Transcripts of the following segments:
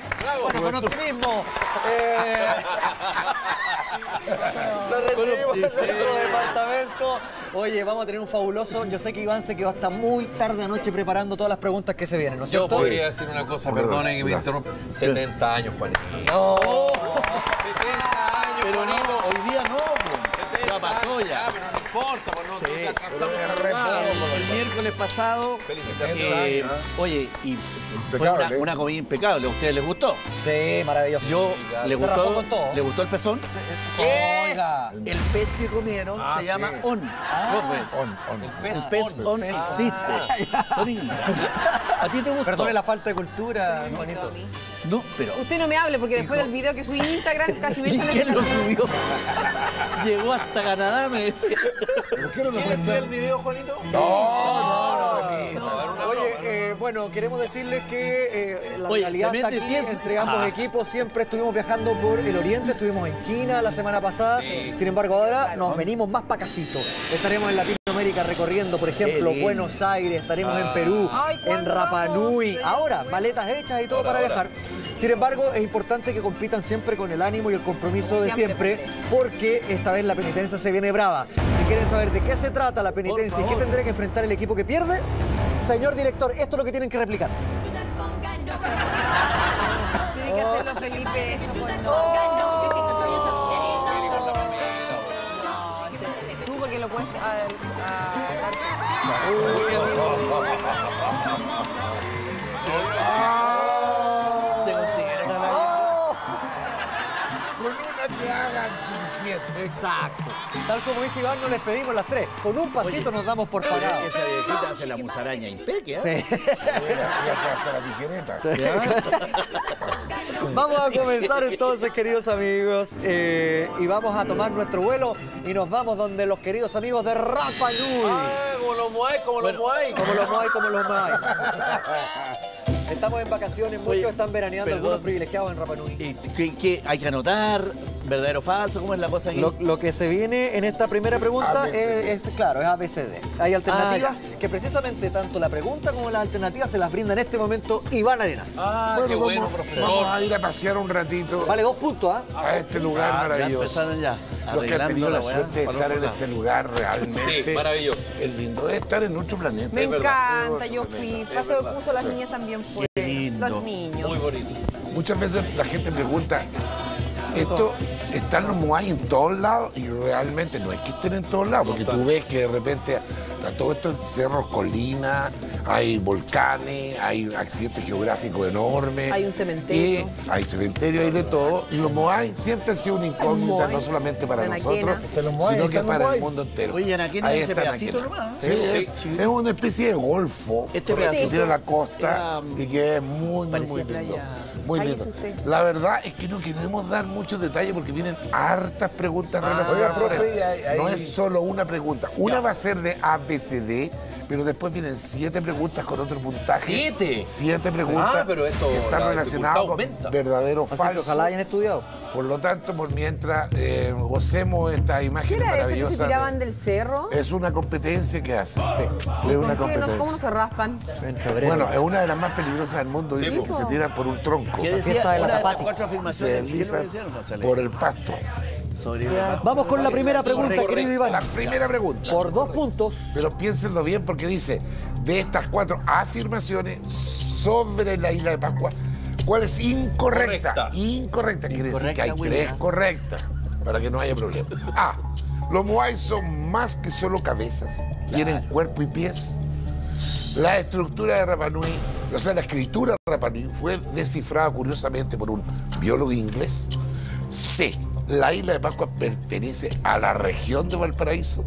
Bueno, con optimismo. Lo recibimos en nuestro departamento. Oye, vamos a tener un fabuloso. Yo sé que Iván se quedó hasta muy tarde anoche preparando todas las preguntas que se vienen, ¿no es cierto? Yo podría decir una cosa, perdone que me interrumpa. 70 años, Juanito. No. 70 años, Pero Juanito. no, hoy día no, pues. Ya pasó ya. Pero no importa, pues no te alcanzamos a El robar. miércoles pasado, Felicitaciones. Oye, y fue Impecable. una comida impecable. ¿A ustedes les gustó? Sí, maravilloso. Yo, ¿le Se rajó gustó, con todo. ¿le gustó el pezón? Oiga. El pez que comieron se llama sí. on. El pez on existe. Son ingleses. ¿A ti te gustó? Perdone la falta de cultura, Juanito. No, pero... Usted no me hable porque después del video que subí en Instagram casi me ¿Y echan quién el lo subió? Llegó hasta Canadá, me decía. ¿Por qué no lo ¿Quieres ver pensás? el video, Juanito? Oye, bueno, queremos decirles que la Oye, realidad se está mete aquí 10. entre ambos equipos. Siempre estuvimos viajando por el oriente, estuvimos en China la semana pasada. Sin embargo, ahora nos venimos más pa' casito. Estaremos en Latinoamérica recorriendo, por ejemplo, lindo. Buenos Aires, estaremos en Perú, Ay, en ¿cuándo Rapa vamos? Nui. Sí. Ahora, maletas hechas y todo para viajar. Sin embargo, es importante que compitan siempre con el ánimo y el compromiso de siempre, porque esta vez la penitencia se viene brava. Si quieren saber de qué se trata la penitencia y qué tendrá que enfrentar el equipo que pierde, señor director, esto es lo que tienen que replicar. Tiene que hacerlo Felipe eso, pues, no. Tú porque lo puedes Se consiguieron a la... Con una que hagan suficiente. Exacto. Tal como dice Iván, no les pedimos las tres. Con un pasito nos damos por pagados. Esa viejita hace la musaraña impeque, ¿eh? Sí. Ya sea hasta la tijereta. Vamos a comenzar entonces, queridos amigos, y vamos a tomar nuestro vuelo y nos vamos donde los queridos amigos de Rapa Nui. Como los Moai, como los Moai. Como los Moai, como los Moai. Estamos en vacaciones, muchos Oye, están veraneando, perdón. algunos privilegiados en Rapa Nui. ¿Y qué hay que anotar? ¿Verdadero o falso? ¿Cómo es la cosa aquí? Lo que se viene en esta primera pregunta es claro, es ABCD. Hay alternativas que precisamente tanto la pregunta como las alternativas se las brinda en este momento Iván Arenas. Ah, qué bueno, Vamos profesor. a ir a pasear un ratito Vale 2 puntos, ¿ah? a este lugar Ya maravilloso. empezaron ya. Los que han tenido la weá, suerte de para estar en otro este lado. lugar realmente. Sí, maravilloso. El lindo de estar en nuestro planeta. Me es verdad. encanta, yo fui. Paseo de curso, las niñas también fueron. Qué lindo. Los niños. Muy bonito. Muchas veces la gente pregunta, ¿esto están los Moai en todos lados? Y realmente no es que estén en todos lados, porque tú ves que de repente a todo esto cerros, colinas, hay volcanes, hay accidentes geográficos enormes. Hay un cementerio. Hay cementerio, hay de todo. Y los Moai siempre han sido una incógnita, Moai, no solamente para Anaquena. nosotros, sino que para el mundo entero. Oye, Anaquena Ahí es ese está pedacito Anaquena. nomás. Sí, es una especie de golfo Este que pedacito tiene la costa era, y que es muy parecía lindo. playa. Muy Váyase lindo. usted. La verdad es que no queremos dar muchos detalles porque vienen hartas preguntas relacionadas oiga, con profe, él. No ahí- es solo una pregunta. Una va a ser de ABCD, pero después vienen 7 preguntas con otro puntaje. ¿Siete? 7 preguntas Ah, pero esto, que están la relacionadas con dificultad aumenta. verdadero o Así que falso. ojalá hayan estudiado. Por lo tanto, por mientras gocemos esta ¿Qué imagen era eso que se maravillosa. tiraban del cerro? Es una competencia que hace. Es ¿Con una qué? competencia. ¿Cómo no se raspan? En febrero. Bueno, es una de las más peligrosas del mundo. Dicen que po. se tiran por un tronco. ¿Qué fiesta decía? de la Una de las Tapati. 4 Se afirmaciones. ¿Qué es lo que deslizan decían? No, sale. por el pasto. Sobre Vamos con la primera pregunta, querido Iván. La primera pregunta. Por 2 puntos. Pero piénsenlo bien porque dice, de estas 4 afirmaciones sobre la isla de Pascua, ¿cuál es incorrecta? Correcta. Incorrecta. Quiere decir que hay Incorrecta, 3 William. correctas, para que no haya problema. A. Los Moai son más que solo cabezas. Tienen cuerpo y pies. La estructura de Rapa Nui, o sea, la escritura de Rapa Nui fue descifrada curiosamente por un biólogo inglés. C. La isla de Pascua pertenece a la región de Valparaíso.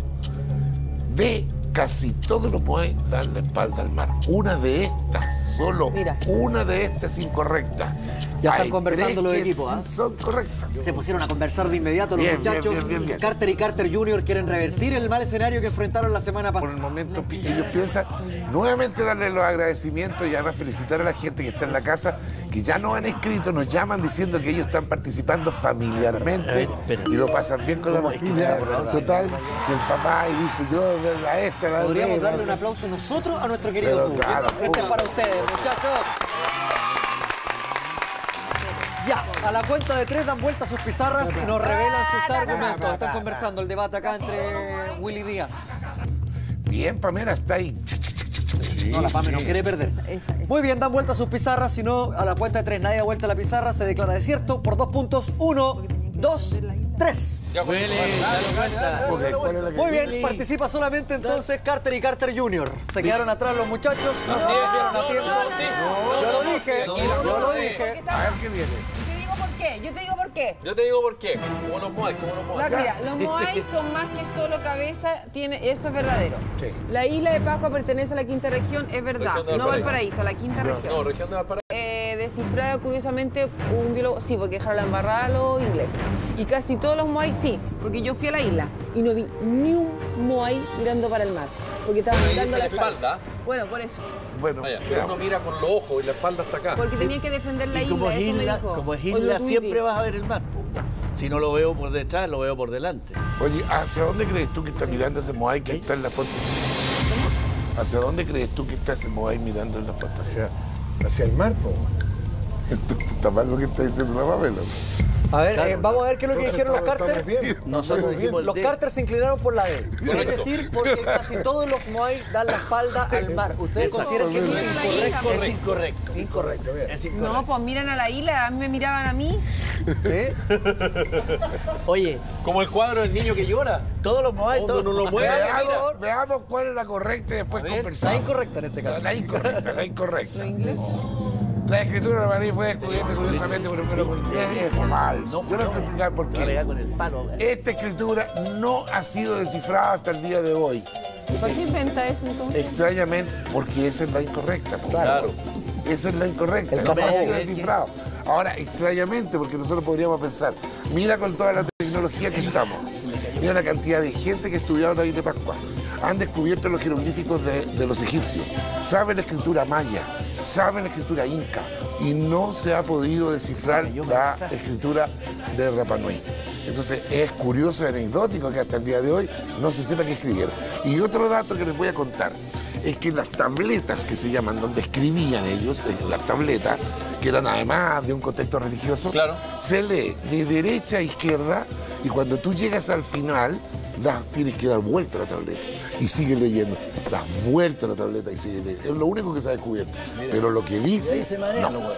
D. Casi todos los Moai dan la espalda al mar. Una de estas, solo Mira. una de estas es incorrecta. Ya están Hay conversando 3 los que equipos, sí ¿ah? son correctas. Se pusieron a conversar de inmediato los Bien, muchachos. bien. Carter y Carter Jr. quieren revertir el mal escenario que enfrentaron la semana Por pasada. el momento ellos piensan nuevamente darle los agradecimientos y además felicitar a la gente que está en la casa, que ya nos han escrito, nos llaman diciendo que ellos están participando familiarmente y lo pasan bien con la familia. Total, que el papá y dice yo, a esta, la Podríamos otra, darle un aplauso nosotros a nuestro querido Pero público. claro, Este es para ustedes, muchachos. Ya, a la cuenta de 3 dan vuelta sus pizarras y nos revelan sus argumentos. Están conversando el debate acá entre Willy Díaz. Bien, Pamela, está ahí. No, la Pame no quiere perder. Muy bien, dan vuelta sus pizarras, si no, a la cuenta de 3 nadie da vuelta la pizarra, se declara desierto por 2 puntos. 1, 2, 3. Willy, dale vuelta. Muy bien, participa solamente entonces Carter y Carter Jr. Se quedaron atrás los muchachos, no se volvieron a tiempo. Yo lo dije, yo lo dije. A ver qué viene. Yo te digo por qué. Yo te digo por qué. Como los Moai, No, mira, los Moai son más que solo cabeza, eso es verdadero. Sí. La isla de Pascua pertenece a la quinta región, es verdad. Región de No Valparaíso. Valparaíso, a la quinta región. No, región de Valparaíso. Descifrada curiosamente un biólogo, sí, porque dejaron la embarrada a los ingleses. Y casi todos los Moai, sí, porque yo fui a la isla y no vi ni un Moai mirando para el mar. Porque estaban Pero ahí mirando dice la la espalda. espalda. Bueno, por eso. Bueno, Vaya, pero uno mira con los ojos y la espalda está acá. Porque tenían que defender la Y como isla, es eso me isla, dijo. como es Hoy lo isla tuiteé. siempre vas a ver el mar. Po. Si no lo veo por detrás, lo veo por delante. oye, ¿hacia dónde crees tú que está mirando ese Moai que está en la foto? ¿Hacia dónde crees tú que está ese Moai mirando en la foto? Hacia el mar, po. Está mal lo que está diciendo la Pamela. A ver, Claro. vamos a ver qué es lo que dijeron los Estamos Carter. bien. Nosotros dijimos el Los D. Carter se inclinaron por la D. Es Correcto. decir, porque casi todos los Moai dan la espalda al mar. ¿Ustedes Exacto. consideran que eso es incorrecto? Es incorrecto. Incorrecto. Es incorrecto. No, pues miran a la isla, a mí me miraban a mí. ¿Eh? Oye, Como el cuadro del niño que llora. todos los Moai, Uno todos no lo mueve. Veamos cuál es la correcta y después La conversamos. incorrecta en este caso. La incorrecta, la incorrecta. ¿Lo inglés? La escritura de María fue descubierta curiosamente por un biólogo inglés. Es falso. Yo les voy a explicar por Va a qué. pegar con el palo. Esta escritura no ha sido descifrada hasta el día de hoy. ¿Para qué inventa eso entonces? Extrañamente, porque esa es la incorrecta. po. Claro. Esa es la incorrecta. El No ha sido cazabobo. descifrado. Ahora, extrañamente, porque nosotros podríamos pensar, mira con toda la tecnología que estamos, mira la cantidad de gente que ha estudiado la isla de Pascua. Han descubierto los jeroglíficos de los egipcios, saben la escritura maya, saben la escritura inca, y no se ha podido descifrar la escritura de Rapa Nui. Entonces es curioso y anecdótico que hasta el día de hoy no se sepa qué escribieron. Y otro dato que les voy a contar es que las tabletas que se llaman, donde escribían ellos, las tabletas, que eran además de un contexto religioso, Claro. se lee de derecha a izquierda y cuando tú llegas al final, tienes que dar vuelta a la tableta y sigue leyendo. Das vuelta a la tableta y sigue leyendo. Es lo único que se ha descubierto. Pero lo que dice, Ese manera, no.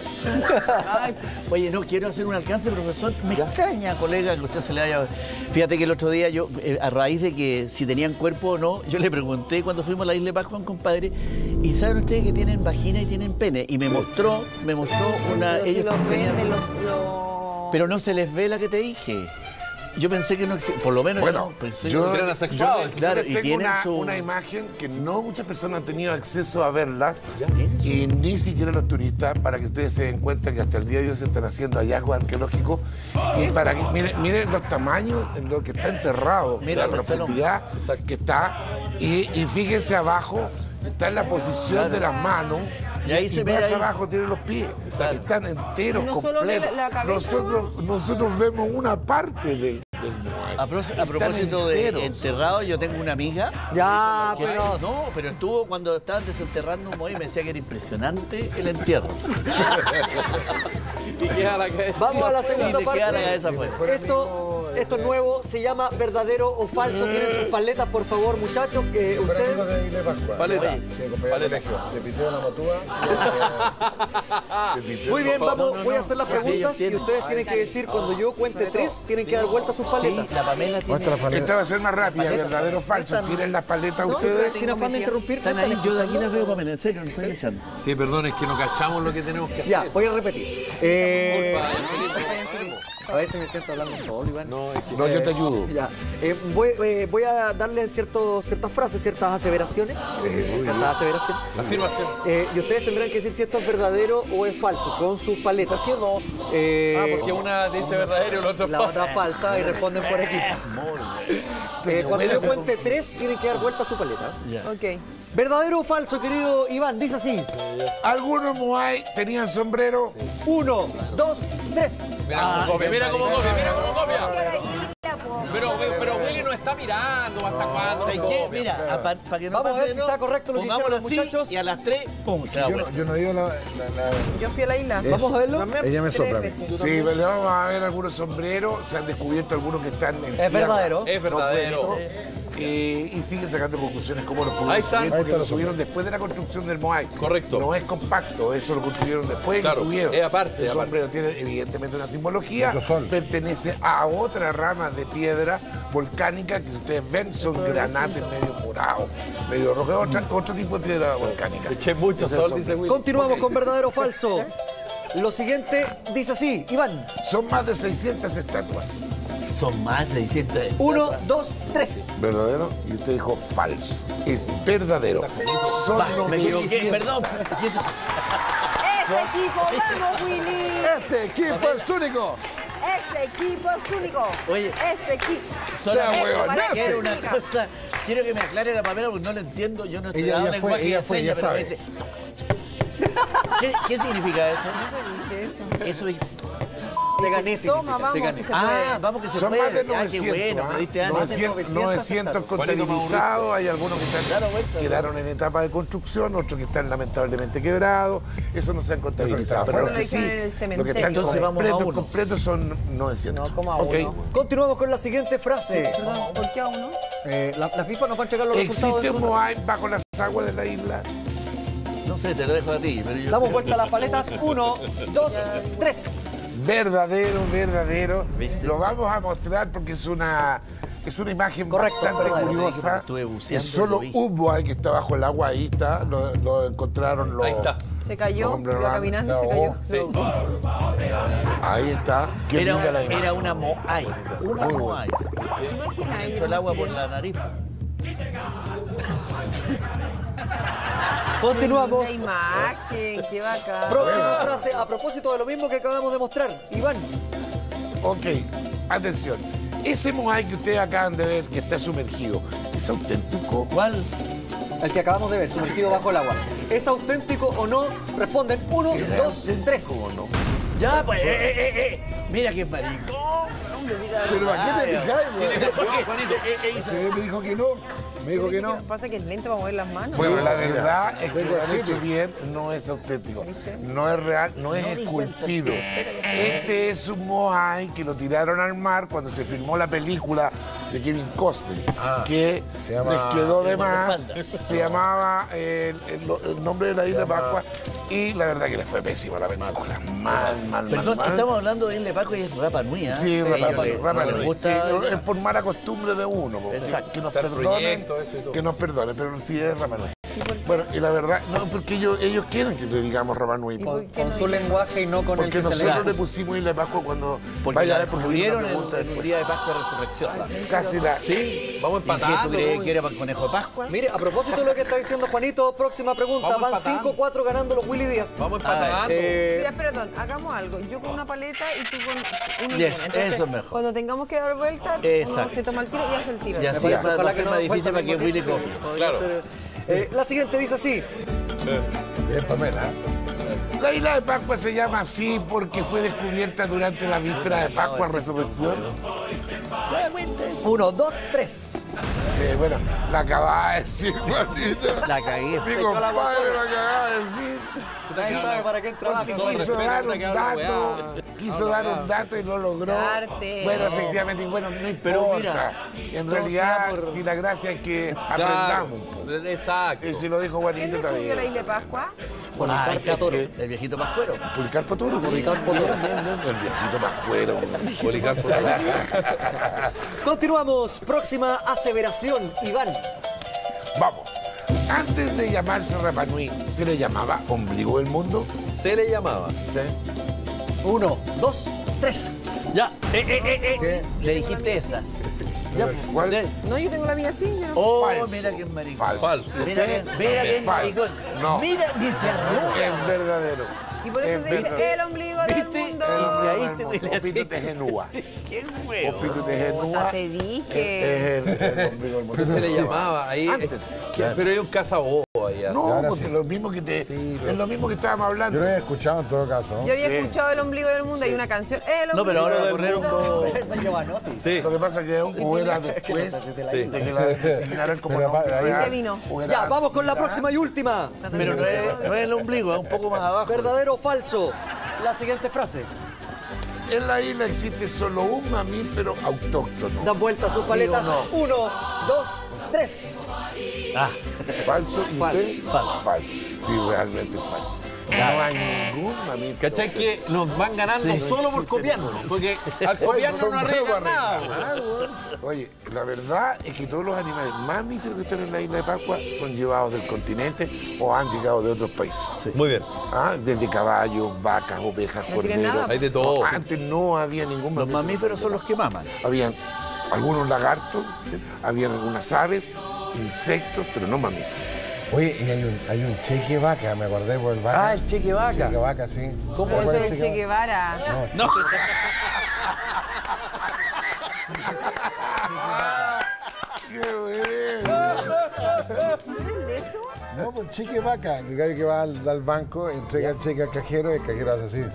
Oye, no, quiero hacer un alcance, profesor. Me extraña, colega, que usted se le haya... Fíjate que el otro día yo, a raíz de que si tenían cuerpo o no, yo le pregunté cuando fuimos a la isla de Pascua a un compadre, y saben ustedes que tienen vagina y tienen pene, y me mostró una... Pero si ellos los ven, tenían- pero Pero no se les ve la que te dije. Yo pensé que no existía, por lo menos Bueno, yo pensé yo, eran asexuados, yo claro, les y tengo tienen una su- imagen que no muchas personas han tenido acceso a verlas Ya tienen su- y ni siquiera los turistas, para que ustedes se den cuenta que hasta el día de hoy se están haciendo hallazgos arqueológicos y para que miren los tamaños en lo que está enterrado, Mira, la está profundidad que está y fíjense abajo, está en la posición Claro. de las manos. Y ahí se ve más ahí. abajo tienen los pies, Exacto. están enteros, Y no solo ve completos. la cabeza, Nosotros vemos una parte del Moai. A propósito de enteros. enterrado, yo tengo una amiga. Ya, que- pero... No, pero estuvo cuando estaban desenterrando un Moai y me decía que era impresionante el entierro. Y queda la cabeza. Vamos a la segunda Y le queda la parte. cabeza afuera. Esto es nuevo, se llama verdadero o falso. Tienen sus paletas, por favor, muchachos. Compañero Ustedes. de Isla de Pascua. Paleta. Sí, compañero de colegio. Se pitió la matúa. Muy bien, vamos, no, voy a no. hacer las Sí, yo preguntas y entiendo. ustedes tienen que decir cuando yo cuente 3, tienen que dar vuelta a sus paletas. Sí, la Pamela tiene... Muestra la paleta. Esta va a ser más rápida, Paleta. verdadero o falso. Esta no. ¿Tienen las paletas No, ustedes? Sin afán de interrumpir. Están ¿me ahí, están yo de aquí escuchando? las veo, Pamela, en serio, no estoy diciendo. Sí, perdón, es que no cachamos lo que tenemos que hacer. Ya, voy a repetir. Disculpa, A veces me siento hablando solo, Iván. No, es que... No, yo te ayudo. Ya. Voy a darle ciertas frases, ciertas aseveraciones. Afirmación. Y ustedes tendrán que decir si esto es verdadero o es falso con sus paletas. ¿Por qué no? Porque una dice verdadero y la otra La falso. otra falsa y responden por equipo. Cuando yo cuente 3, tienen que dar vuelta a su paleta. Ok. ¿Verdadero o falso, querido Iván? Dice así. Algunos Moai tenían sombrero. 1, 2, 3. Mira cómo copia, mira cómo copia, mira cómo copia. Pero Willy no está mirando hasta cuándo. ¿Sabes qué? Mira, para que no Vamos a pase ver si de está correcto lo que dijeron los muchachos. y a las 3, pum, se da vuelta. Yo no digo la... Yo fui a la isla. Vamos a verlo. Ella me 3 sopla. veces. Sí, pero le vamos a ver algunos sombreros. Se han descubierto algunos que están en Es tierra. verdadero. Es verdadero. Y siguen sacando conclusiones como los Ahí pudieron están. subir, Ahí porque está lo la subieron después de la construcción del Moai. Correcto. No es compacto, eso lo construyeron después. Claro, y subieron. es aparte, El es aparte. sombrero tiene evidentemente una simbología. Mucho sol. Pertenece a otra rama de piedra volcánica que ustedes ven son granates medio morados, medio rojos. Otro tipo de piedra volcánica. Que mucho Ese sol, es el dice Willy. Continuamos con verdadero o falso. Lo siguiente dice así, Iván. Son más de 600 estatuas. Son más de 600. 1, 2, 3. ¿Verdadero? Y usted dijo falso. Es verdadero. Son Me equivoqué, 900. perdón. ¡Ese equipo, vamos, Willy! Este equipo es único. ¡Ese equipo es único! Oye. ¡Este equipo! Solamente huevonaste. quiero una cosa. Quiero que me aclare la Pamela porque no lo entiendo. Yo no he Ella estudiado ya fue, lenguaje ella de fue, señas, ya pero me sabe. dice... ¿Qué significa eso? ¿Qué es eso? Eso es... Te gané, Toma, significa, te vamos, gané. que se Ah, puede. vamos que se Son puede. más de Ah, qué 900. bueno, me diste ánimo. 900 contabilizados, hay algunos que están, quedaron en etapa de construcción, otros que están lamentablemente quebrados, eso no se han contabilizado. Pero Pero lo dijeron en el cementerio. lo que están Entonces vamos a uno. completos son 900. No, como a Ok. uno. Continuamos con la siguiente frase. Perdón, ¿por qué a uno? La FIFA nos va a entregar los resultados. ¿Existe un dentro de- Moai bajo las aguas de la isla? No sé, te lo dejo a ti. Pero yo... Damos vuelta a las paletas. 1, 2, 3. Verdadero, verdadero. ¿Viste? Lo vamos a mostrar porque es una imagen Correcto, bastante verdadero. curiosa. Estuve buceando Es y solo lo vi. un Moai que está bajo el agua, ahí está, lo encontraron los... Ahí está. Se Los cayó, hombres iba raros. caminando y se cayó. Sí. Ahí está. Qué linda la imagen. Era una Moai. Una Muy Moai. Imagina, Entró el agua por la nariz. Continuamos. La imagen, qué bacán. Próxima frase a propósito de lo mismo que acabamos de mostrar. Iván. Ok, atención. Ese Moai que ustedes acaban de ver, que está sumergido, ¿es auténtico? ¿Cuál? El que acabamos de ver, sumergido bajo el agua. ¿Es auténtico o no? Responden 1, 2, 3. ¿Cómo no? Ya, pues, Mira qué maricón. No me digas Pero ¿a qué te nada. picáis, güey? Juanito, Ese me dijo que no. Me dijo que no. Pasa que es lento para mover las manos. Bueno, la verdad es que lo han hecho bien, no es auténtico. No es real, no es esculpido. Este es un Moai que lo tiraron al mar cuando se filmó la película de Kevin Costner, que se llama- les quedó de El más. Guardaespaldas. Se llamaba el nombre de la isla de Pascua y la verdad que le fue pésima la película. Mal. Perdón, estamos hablando de Isla Pascua y es Rapa Nui, ¿eh? Sí, Rapa les Nui. gusta. Sí, es por mala costumbre de uno. Po. Exacto. Que nos Está el perdonen, proyecto, eso y todo. que nos perdonen, pero sí es Rapa Nui. Bueno, y la verdad, no, porque ellos quieren que le digamos Rapa Nui. Con su lenguaje y no con el Porque que se le nosotros da. le pusimos Isla de Pascua cuando Porque vaya a la ver, porque descubrieron una pregunta el día de Pascua de Resurrección. casi la... ¿Sí? Vamos ¿Y qué tú empatando. crees que era para el conejo de Pascua? Mire, a propósito de lo que está diciendo Juanito, próxima pregunta. Vamos Van empatando. 5-4 ganando los Willy Díaz. Vamos empatando. Mira, perdón, hagamos algo. Yo con una paleta y tú con una. Yes, y una. Entonces, eso es mejor. Cuando tengamos que dar vuelta, uno Exacto. se toma el tiro y hace el tiro. Y así parece. va a Ojalá que ser no más den difícil vuelta para que al mismo Willy tiempo. copie. Claro. La siguiente dice así. Bien, Pamela. La Isla de Pascua se llama así porque fue descubierta durante la víspera de Pascua, Resurrección. 1, 2, 3. Bueno, la acababa de decir, Juanito. La cagué. Mi compadre lo acababa de decir. Nadie sabe para quién trabaja. Quiso dar un dato, quiso dar un dato y lo logró. Arte. Bueno, efectivamente, y bueno, no importa. Pero mira, en todo realidad, sea por- si la gracia es que Claro. aprendamos. Exacto. Y si lo dijo ¿Quién Juanito descubrió la también. isla de Pascua? Bueno, Ah, el Toro. el viejito Pascuero. Policarpo Toro. Policarpo Toro. El viejito más cuero. Policarpo. Continuamos. Próxima aseveración. Iván. Vamos. Antes de llamarse Rapa Nui, ¿se le llamaba ombligo del mundo? Se le llamaba. 1, 2, 3. Ya, le dijiste esa. Ya, ¿Cuál? No, yo tengo la mía así. yo no- Oh, Falso. mira que maricón. Falso. Mira que Falso. maricón. No. Mira, ni se arruga. Es verdadero. Y por eso Es se dice verdadero. el ombligo del ¿Viste? mundo. Y ahí te Opito tejenúa. Qué huevo. Opito tejenúa. Te dije. Es el ombligo del mono. Se le llamaba ahí. Antes. Pero hay un cazabobo allá. No, ahora porque sí. lo mismo que te, es lo mismo que estábamos Yo hablando. lo había escuchado en todo caso. Yo había escuchado El ombligo del mundo, hay una canción. El No, pero ahora va a correr ombligo un... Esa Giovanotti. Sí. Lo que pasa es que o era después de que la designaran como Pero nombre ahí- real, ¿Qué vino? o era Ya, vamos con la antes. próxima y última. Pero no es el ombligo, es un poco más abajo. ¿Verdadero o falso? La siguiente frase. En la isla existe solo un mamífero autóctono. Dan vuelta sus paletas. o no? 1, 2, 3. Ah, ¿Falso? ¿Y usted? Falso. Falso. Sí, realmente falso. No hay ningún mamífero. ¿Cachai que nos van ganando solo por copiarnos? Porque al copiarnos no arreglan nada. Oye, la verdad es que todos los animales mamíferos que están en la isla de Pascua son llevados del continente o han llegado de otros países. Muy bien. Ah, desde caballos, vacas, ovejas, No tienen corderos. nada. Hay de todo. Antes no había ningún los mamífero. mamíferos son los que maman. Habían algunos lagartos, habían algunas aves, insectos, pero no mamíferos. Oye, y hay un cheque vaca, me acordé por el vaca. Ah, el cheque vaca. Cheque vaca, sí. ¿Cómo Pero ¿Cuál eso es es el Che Guevara. No. ¡Qué bueno! No, pues cheque vaca. El gallo que va al banco, entrega el cheque al cajero y el cajero hace así.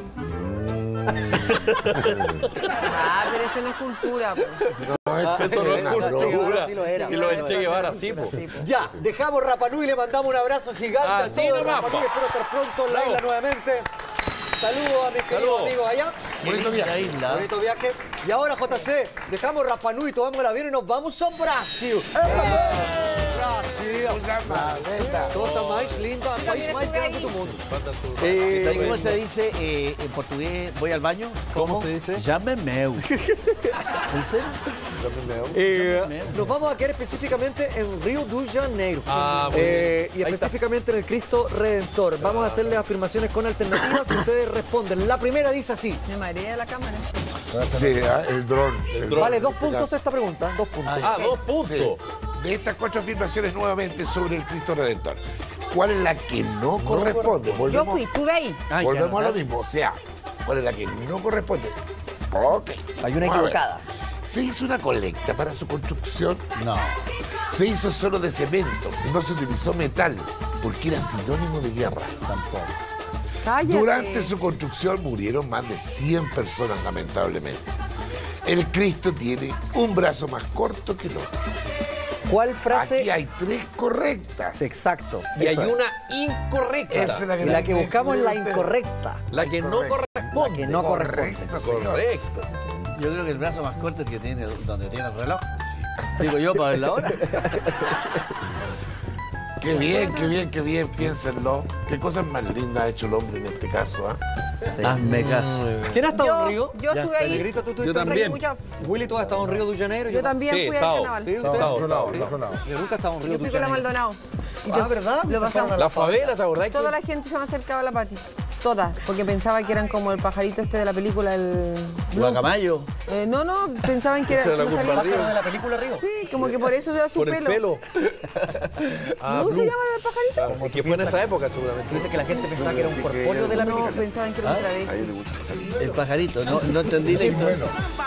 Ah, pero eso no es cultura. Pues. Eso no es Che Guevara cultura. sí lo era. Y lo de Che Guevara sí, po. Sí, pues. Ya, dejamos Rapa Nui y le mandamos un abrazo gigante a Así todos de nomás, Rapa Nui. po. Espero estar pronto en la Bravo. isla nuevamente. Saludos a mis queridos Saludos. amigos allá. Bonito viaje. Isla. Bonito viaje. Y ahora, JC, dejamos Rapa Nui, tomamos el avión y nos vamos a Brasil. Brasil. Cosa más linda, el país más grande del mundo. ¿Sabes cómo se dice en portugués voy al baño? ¿Cómo se dice? Llame meu. ¿En serio? Nos vamos a quedar específicamente en Río de Janeiro. Ah, muy bien. Y específicamente en el Cristo Redentor. Vamos a hacerle afirmaciones con alternativas y ustedes responden. La primera dice así. Me marea la cámara. Sí, el dron. Vale, 2 puntos esta pregunta. 2 puntos. Ah, 2 puntos. Sí. De estas 4 afirmaciones nuevamente sobre el Cristo Redentor, ¿cuál es la que no corresponde? Yo Volvemos, fui, estuve ahí. Ah, volvemos ya, a lo mismo. O sea, ¿cuál es la que no corresponde? Ok. Hay una Vamos a ver. equivocada. ¿Se hizo una colecta para su construcción? No. Se hizo solo de cemento, no se utilizó metal, porque era sinónimo de guerra. Tampoco. Cállate. Durante su construcción murieron más de 100 personas, lamentablemente. El Cristo tiene un brazo más corto que el otro. ¿Cuál frase? Aquí hay 3 correctas. Exacto. Y hay Eso es. una incorrecta. Esa es Y la que buscamos es la incorrecta. La que no Correcto. corresponde. La que no corresponde. Correcto, señor. Correcto. Yo creo que el brazo más corto es el que tiene donde tiene el reloj. Digo yo para ver la hora. Qué bien, piénsenlo. Qué cosas más lindas ha hecho el hombre en este caso, ¿ah? Hazme caso. ¿Quién ha estado en Río? Yo Ya estuve está, ahí. Negrito, tú Yo estás también. ahí mucho. Willy, tú has estado en Río de Janeiro. Yo también Sí, fui al estado. carnaval. Sí, Estaba ustedes. al otro lado, al otro lado. Yo nunca he estado en Río Yo de fui con la Janeiro. Maldonado. Ah, ¿verdad? Lo Se pasamos. fueron a La favela, ¿te acordás? Toda la gente se me acercaba a la Pati. Todas. Porque pensaba que eran como el pajarito este de la película, el... Blue. Guacamayo. No, pensaban que era... Esa era la no culpa sabía- de Pájaro de la película Río. Sí, como que por eso era su Por el pelo. Ah, ¿Cómo se Blue. llama el pajarito? Claro, y que fue en esa época seguramente. Dice que la gente pensaba que era un corpóreo de la No, película. pensaban que era un travesti. El pajarito. No entendí la historia.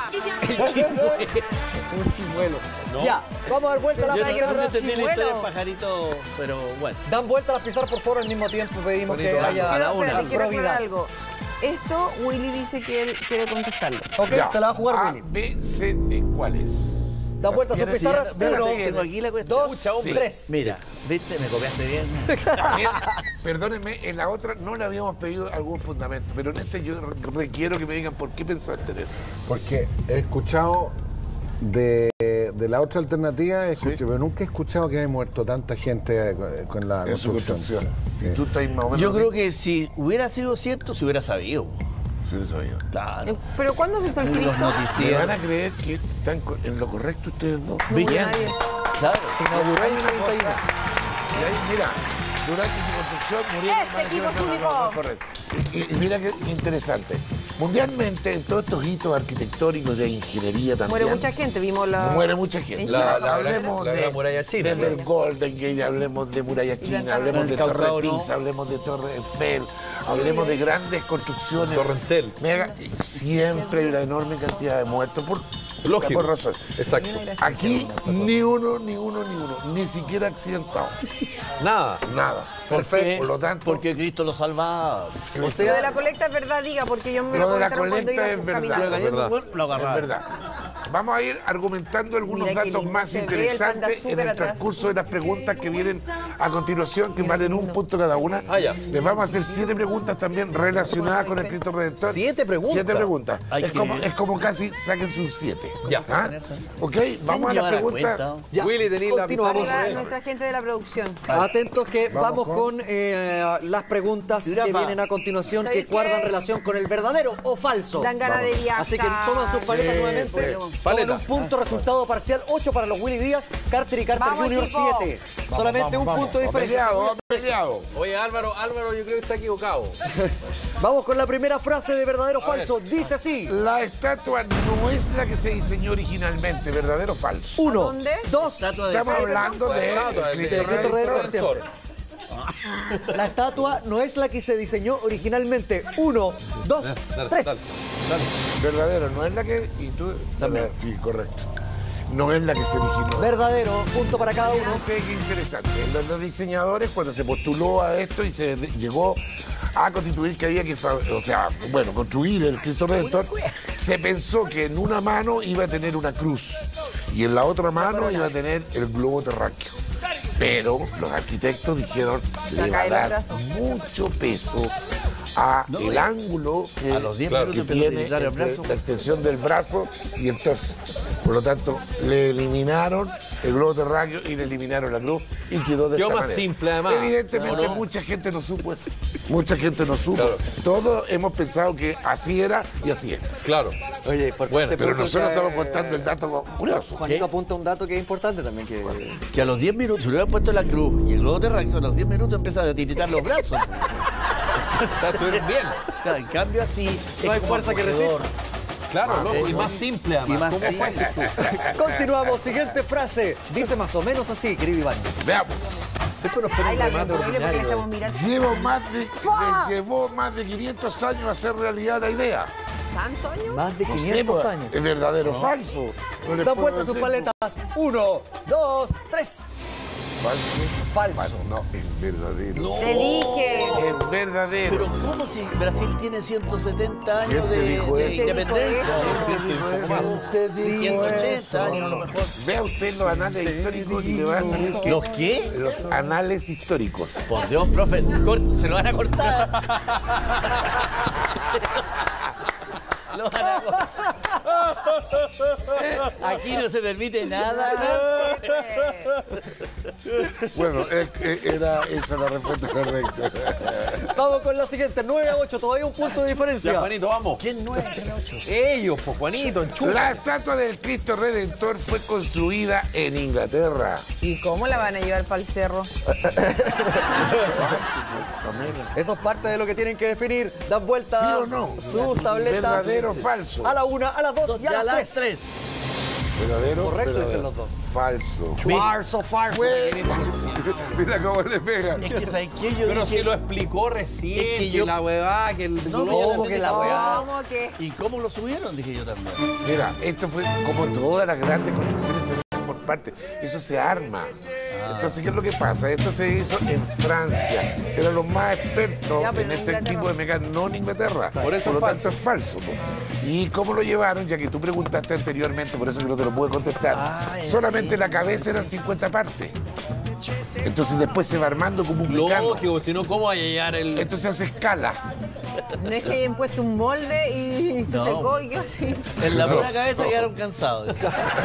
Un chimuelo. Ya, vamos a dar vuelta a la Yo no pizarra. entendí la historia chimuelo. del pajarito, pero bueno. Dan vuelta a las pizarras, por favor, al mismo tiempo. Pedimos que Bonito, haya Quiero, espérate, quiero probidad. aclarar algo. Esto, Willy dice que él quiere contestarlo. Ok, Ya. se la va a jugar A, Willy. B, C, D, ¿cuál es? Dan vuelta a sus pizarras. Espérate, 1, tengo aquí la cuestión. 2, Escucha, hombre. 3. Mira, viste, me copiaste bien. También, perdónenme, en la otra no le habíamos pedido algún fundamento, pero en este yo requiero que me digan por qué pensaste en eso. Porque he escuchado de la otra alternativa, pero nunca he escuchado que haya muerto tanta gente con la En su construcción. construcción. Y tú estás más o menos. Yo creo que si hubiera sido cierto, se hubiera sabido. Sí, lo sabía. Claro. ¿Pero cuándo se hizo el Los Cristo? ¿Me van noticieros. a creer que están en lo correcto ustedes dos? No hubo nadie. Claro. Se inauguró en el 91. Y ahí, mira, durante su construcción producción murieron Este más de equipo es 100. único. No, correcto. Y mira qué interesante. Mundialmente, en todos estos hitos arquitectónicos de ingeniería también. Muere mucha gente, vimos la... Muere mucha gente. Hablemos la de muralla china. desde el Golden Gate, hablemos de Muralla China, hablemos de Torre Caucao, Pisa, hablemos de Torre Eiffel, hablemos de grandes construcciones. Torrentel. Siempre hay una enorme cantidad de muertos por Lógico. razón. Exacto. Aquí ni uno, ni siquiera accidentado. Nada. Nada. Perfecto. Por lo tanto, Porque Cristo lo salva. O Lo sea, de la colecta es verdad, diga, porque yo me Lo de la comentaron cuando colecta iba es verdad. caminando. Pero verdad. bueno, lo es agarraron. verdad. Vamos a ir argumentando algunos Mira qué datos lindo más se ve el Panda interesantes en Azúcar el atrás. transcurso de las preguntas que vienen a continuación, que valen un punto cada una. Ah, ya. Les vamos a hacer 7 preguntas también relacionadas con el Cristo Redentor. 7 preguntas. 7 preguntas. Hay Es como casi sáquense un 7. Ya. ¿Ah? Ok, vamos a la Lleva pregunta. cuenta. ya, Willy, tenéis la continuamos. pizarra. Nuestra gente de la producción. Atentos que vamos con las preguntas que Jirafa. vienen a continuación que ¿Sabéis qué? guardan relación con el verdadero o falso. Dan ganas de viajar. Así que toman sus paletas Sí, nuevamente. sí. Paleta. Con un punto resultado parcial 8 para los Willy Díaz, Carter y Carter Vamos, Junior equipo. 7. Solamente un punto de diferencia. Peleado, peleado. Oye, Álvaro, yo creo que está equivocado. Vamos con la primera frase de verdadero o falso. Dice así. La estatua no es la que se diseñó originalmente, ¿verdadero o falso? 1, ¿Dónde? 2, Estatua de Estamos hablando de Estatua de Cristo Cristo Redentor. Redentor. La estatua no es la que se diseñó originalmente. 1, 2, 3. Verdadero, no es la que... Y tú... También. Sí, correcto. No es la que se originó. Verdadero, punto para cada uno. Qué interesante. Los diseñadores, cuando se postuló a esto y se llegó a constituir que había que, construir el Cristo Redentor, se pensó que en una mano iba a tener una cruz y en la otra mano iba a tener el globo terráqueo. Pero los arquitectos dijeron que le iba a caen los dar brazos. mucho peso a No, el y ángulo a los 10 claro, minutos que empezó a tiene tiritar el entre brazo. la extensión del brazo y el torso. Por lo tanto, le eliminaron el globo terráqueo y le eliminaron la cruz y quedó de Quedó esta más manera. simple, además. Evidentemente, ¿No? mucha gente no supo eso. Mucha gente no supo. Claro. Todos hemos pensado que así era y así es. Claro. Oye, Bueno, este Pero punto nosotros que, estamos contando el dato curioso. Juanito apunta un dato que es importante también. Que a los 10 minutos, si le hubieran puesto la cruz y el globo terráqueo, a los 10 minutos empiezan a tiritar los brazos. Estuvieron bien. Claro, en cambio así No hay es como fuerza que acogedor. Claro, loco, y más simple, además. Y más ¿Cómo fue? simple. Continuamos, siguiente frase. Dice más o menos así, querido Iván. Veamos. Siempre nos ponen Ay, un la remate increíble porque la ordinario. estamos mirando. Llevó más de 500 años hacer realidad la idea. ¿Tantos años? Más de No sé, 500 pues, años. ¿Es verdadero o falso? No les Dan puedo vuelta sus decir, paletas. 1, 2, 3. ¿Falso? Falso. No, es verdadero. Te dije. Es verdadero. Pero ¿cómo si Brasil tiene 170 años ¿Quién te de, dijo de eso? independencia? ¿Quién te dijo eso? Te digo 180 eso. años a lo mejor. Vea usted los anales históricos y le va a salir que... ¿Los qué? Los anales históricos. Por Dios, profe, se lo van a cortar. Lo van a cortar. Aquí no se permite nada. Bueno, era esa la respuesta correcta. Vamos con la siguiente. 9 a 8, todavía un punto de Ya, diferencia. Juanito, vamos. ¿Quién no es? ¿Quién es 8? Ellos, pues, Juanito, enchufa. La estatua del Cristo Redentor fue construida en Inglaterra. ¿Y cómo la van a llevar para el cerro? Eso es parte de lo que tienen que definir. Dan vuelta ¿Sí o no? sus tabletas. ¿Verdadero o falso? A la 1, a las 2 y a las 3. ¿Verdadero? Correcto, verdadero. dicen los dos. Falso. Falso, falso. Mira cómo le pegan. Es que, ¿sabes qué? Yo Pero dije, si lo explicó recién, Es que que yo- la huevada, que el No, globo. ¿Cómo que la weá? ¿Cómo que? ¿y cómo lo subieron? Dije yo también. Mira, esto fue como todas las grandes construcciones se hacen por parte. Eso se arma. Entonces, ¿qué es lo que pasa? Esto se hizo en Francia. Eran los más expertos Ya, pero en en este Inglaterra. tipo de mecánica, no en Inglaterra. Por eso lo es tanto es falso. Po. ¿Y cómo lo llevaron? Ya que tú preguntaste anteriormente, por eso que no te lo pude contestar. Solamente la cabeza eran 50 partes. Entonces después se va armando como un mecano. Lógico, si no, ¿cómo va a llegar el...? Esto se hace escala. No es que hayan puesto un molde y se No. secó y quedó así. En la pura cabeza quedaron cansados.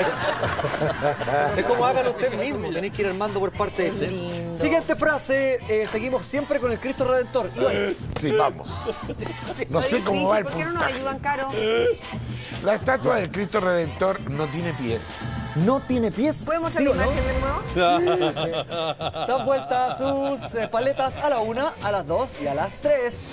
Es como hágalo usted mismo. Tenéis que ir armando por parte. lindo. Siguiente frase. Seguimos siempre con el Cristo Redentor. Iván. Sí, vamos. No sé cómo va el ¿Por qué no nos puntaje. ayudan, Caro? La estatua del Cristo Redentor no tiene pies. no tiene pies. ¿Podemos ¿Sí hacer o la no? imagen de nuevo? Dan vuelta sus paletas a la 1, a las 2 y a las 3.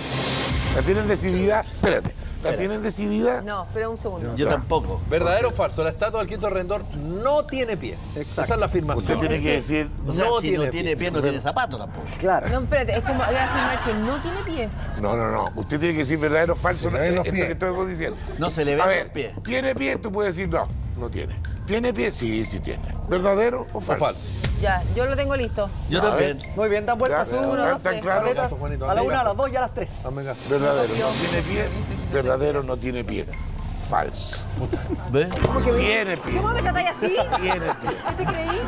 ¿La tienen decidida? Espérate. ¿La tienen decidida? No, espera un segundo. Yo tampoco. ¿Verdadero o falso? La estatua del Cristo Redentor no tiene pies. Exacto. Esa es la afirmación. Usted tiene que decir... O sea, No si tiene no tiene pie. pie, no tiene zapato tampoco. Claro. No, espérate, es como voy a afirmar que no tiene pie. No. Usted tiene que decir verdadero o falso. Se le ven los Esto pies. que estoy diciendo. No se le ven A los ver, pies. ¿tiene pie? Tú puedes decir no tiene. ¿Tiene pie? Sí tiene. ¿Verdadero o O falso? falso. Ya, yo lo tengo listo. Yo A también. Muy bien, dan vuelta Ya, sus uno, dos, ¿Está tres. claro? paletas a la 1, a las 2 y a las 3. Hazme caso. Verdadero no tiene pie. Verdadero no tiene pie. Falso. ¿Ves? Tiene pie. ¿Cómo me tratáis así? Tiene pie. ¿Qué te creí?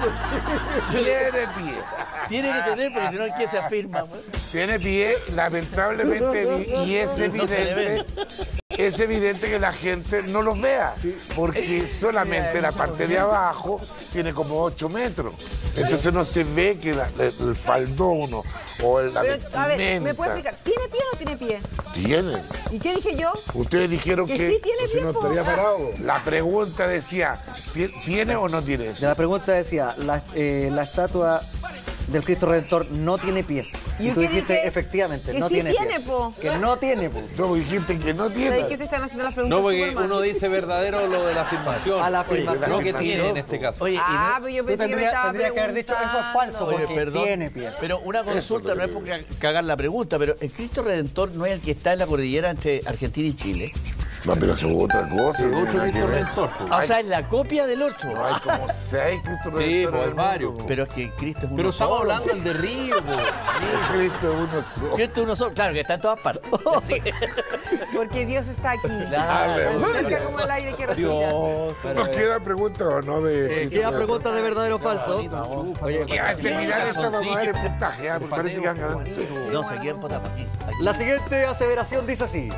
Tiene pie. Tiene que tener, porque si no, ¿qué se afirma? Tiene pie, lamentablemente, y es No se le ve. evidente. Es evidente que la gente no los vea, porque solamente la parte de abajo tiene como 8 metros. Entonces no se ve que el faldón o la Pero, a ver, ¿me puede vestimenta explicar? ¿Tiene pie o no tiene pie? tiene. ¿Y qué dije yo? Ustedes dijeron Que que sí tiene Si pie. no po. estaría parado. la pregunta decía, ¿tiene o no tiene eso? La pregunta decía, la estatua del Cristo Redentor no tiene pies. ¿Y Y tú qué dijiste, dije? efectivamente, Que no sí tiene tiene, pies. po. Que no tiene, po. No, dijiste que no ¿Sabes tiene. que te están haciendo las preguntas No, porque súper mal? uno dice verdadero lo de la afirmación. A la afirmación. No que tiene en este caso. Oye, y Ah, no- pero yo Tú pensé que me estaba tendrías que haber dicho, eso es falso, Oye, porque perdón, tiene pies. pero una consulta, no es por cagar la pregunta, pero el Cristo Redentor no es el que está en la cordillera entre Argentina y Chile. No, pero eso es otra cosa. no Otro tiene nada que Cristo ver. Redentor. pues. O sea, es la copia del otro. No, hay como 6 Cristo Sí, Redentores pues hay en el varios. mundo. Pero es que Cristo es uno Pero estamos solo. hablando del de Río, po. El Cristo es uno solo. Cristo es uno solo. Claro, que está en todas partes. Sí. Porque Dios está aquí. Claro. Tan cerca como el aire que respira. Dios. ¿Nos queda pregunta o no de Queda pregunta de verdadero o falso. Oye, Y al terminar esto vamos a ver el puntaje, porque parece que han ganado. No, se quieren poner aquí. la siguiente aseveración dice así.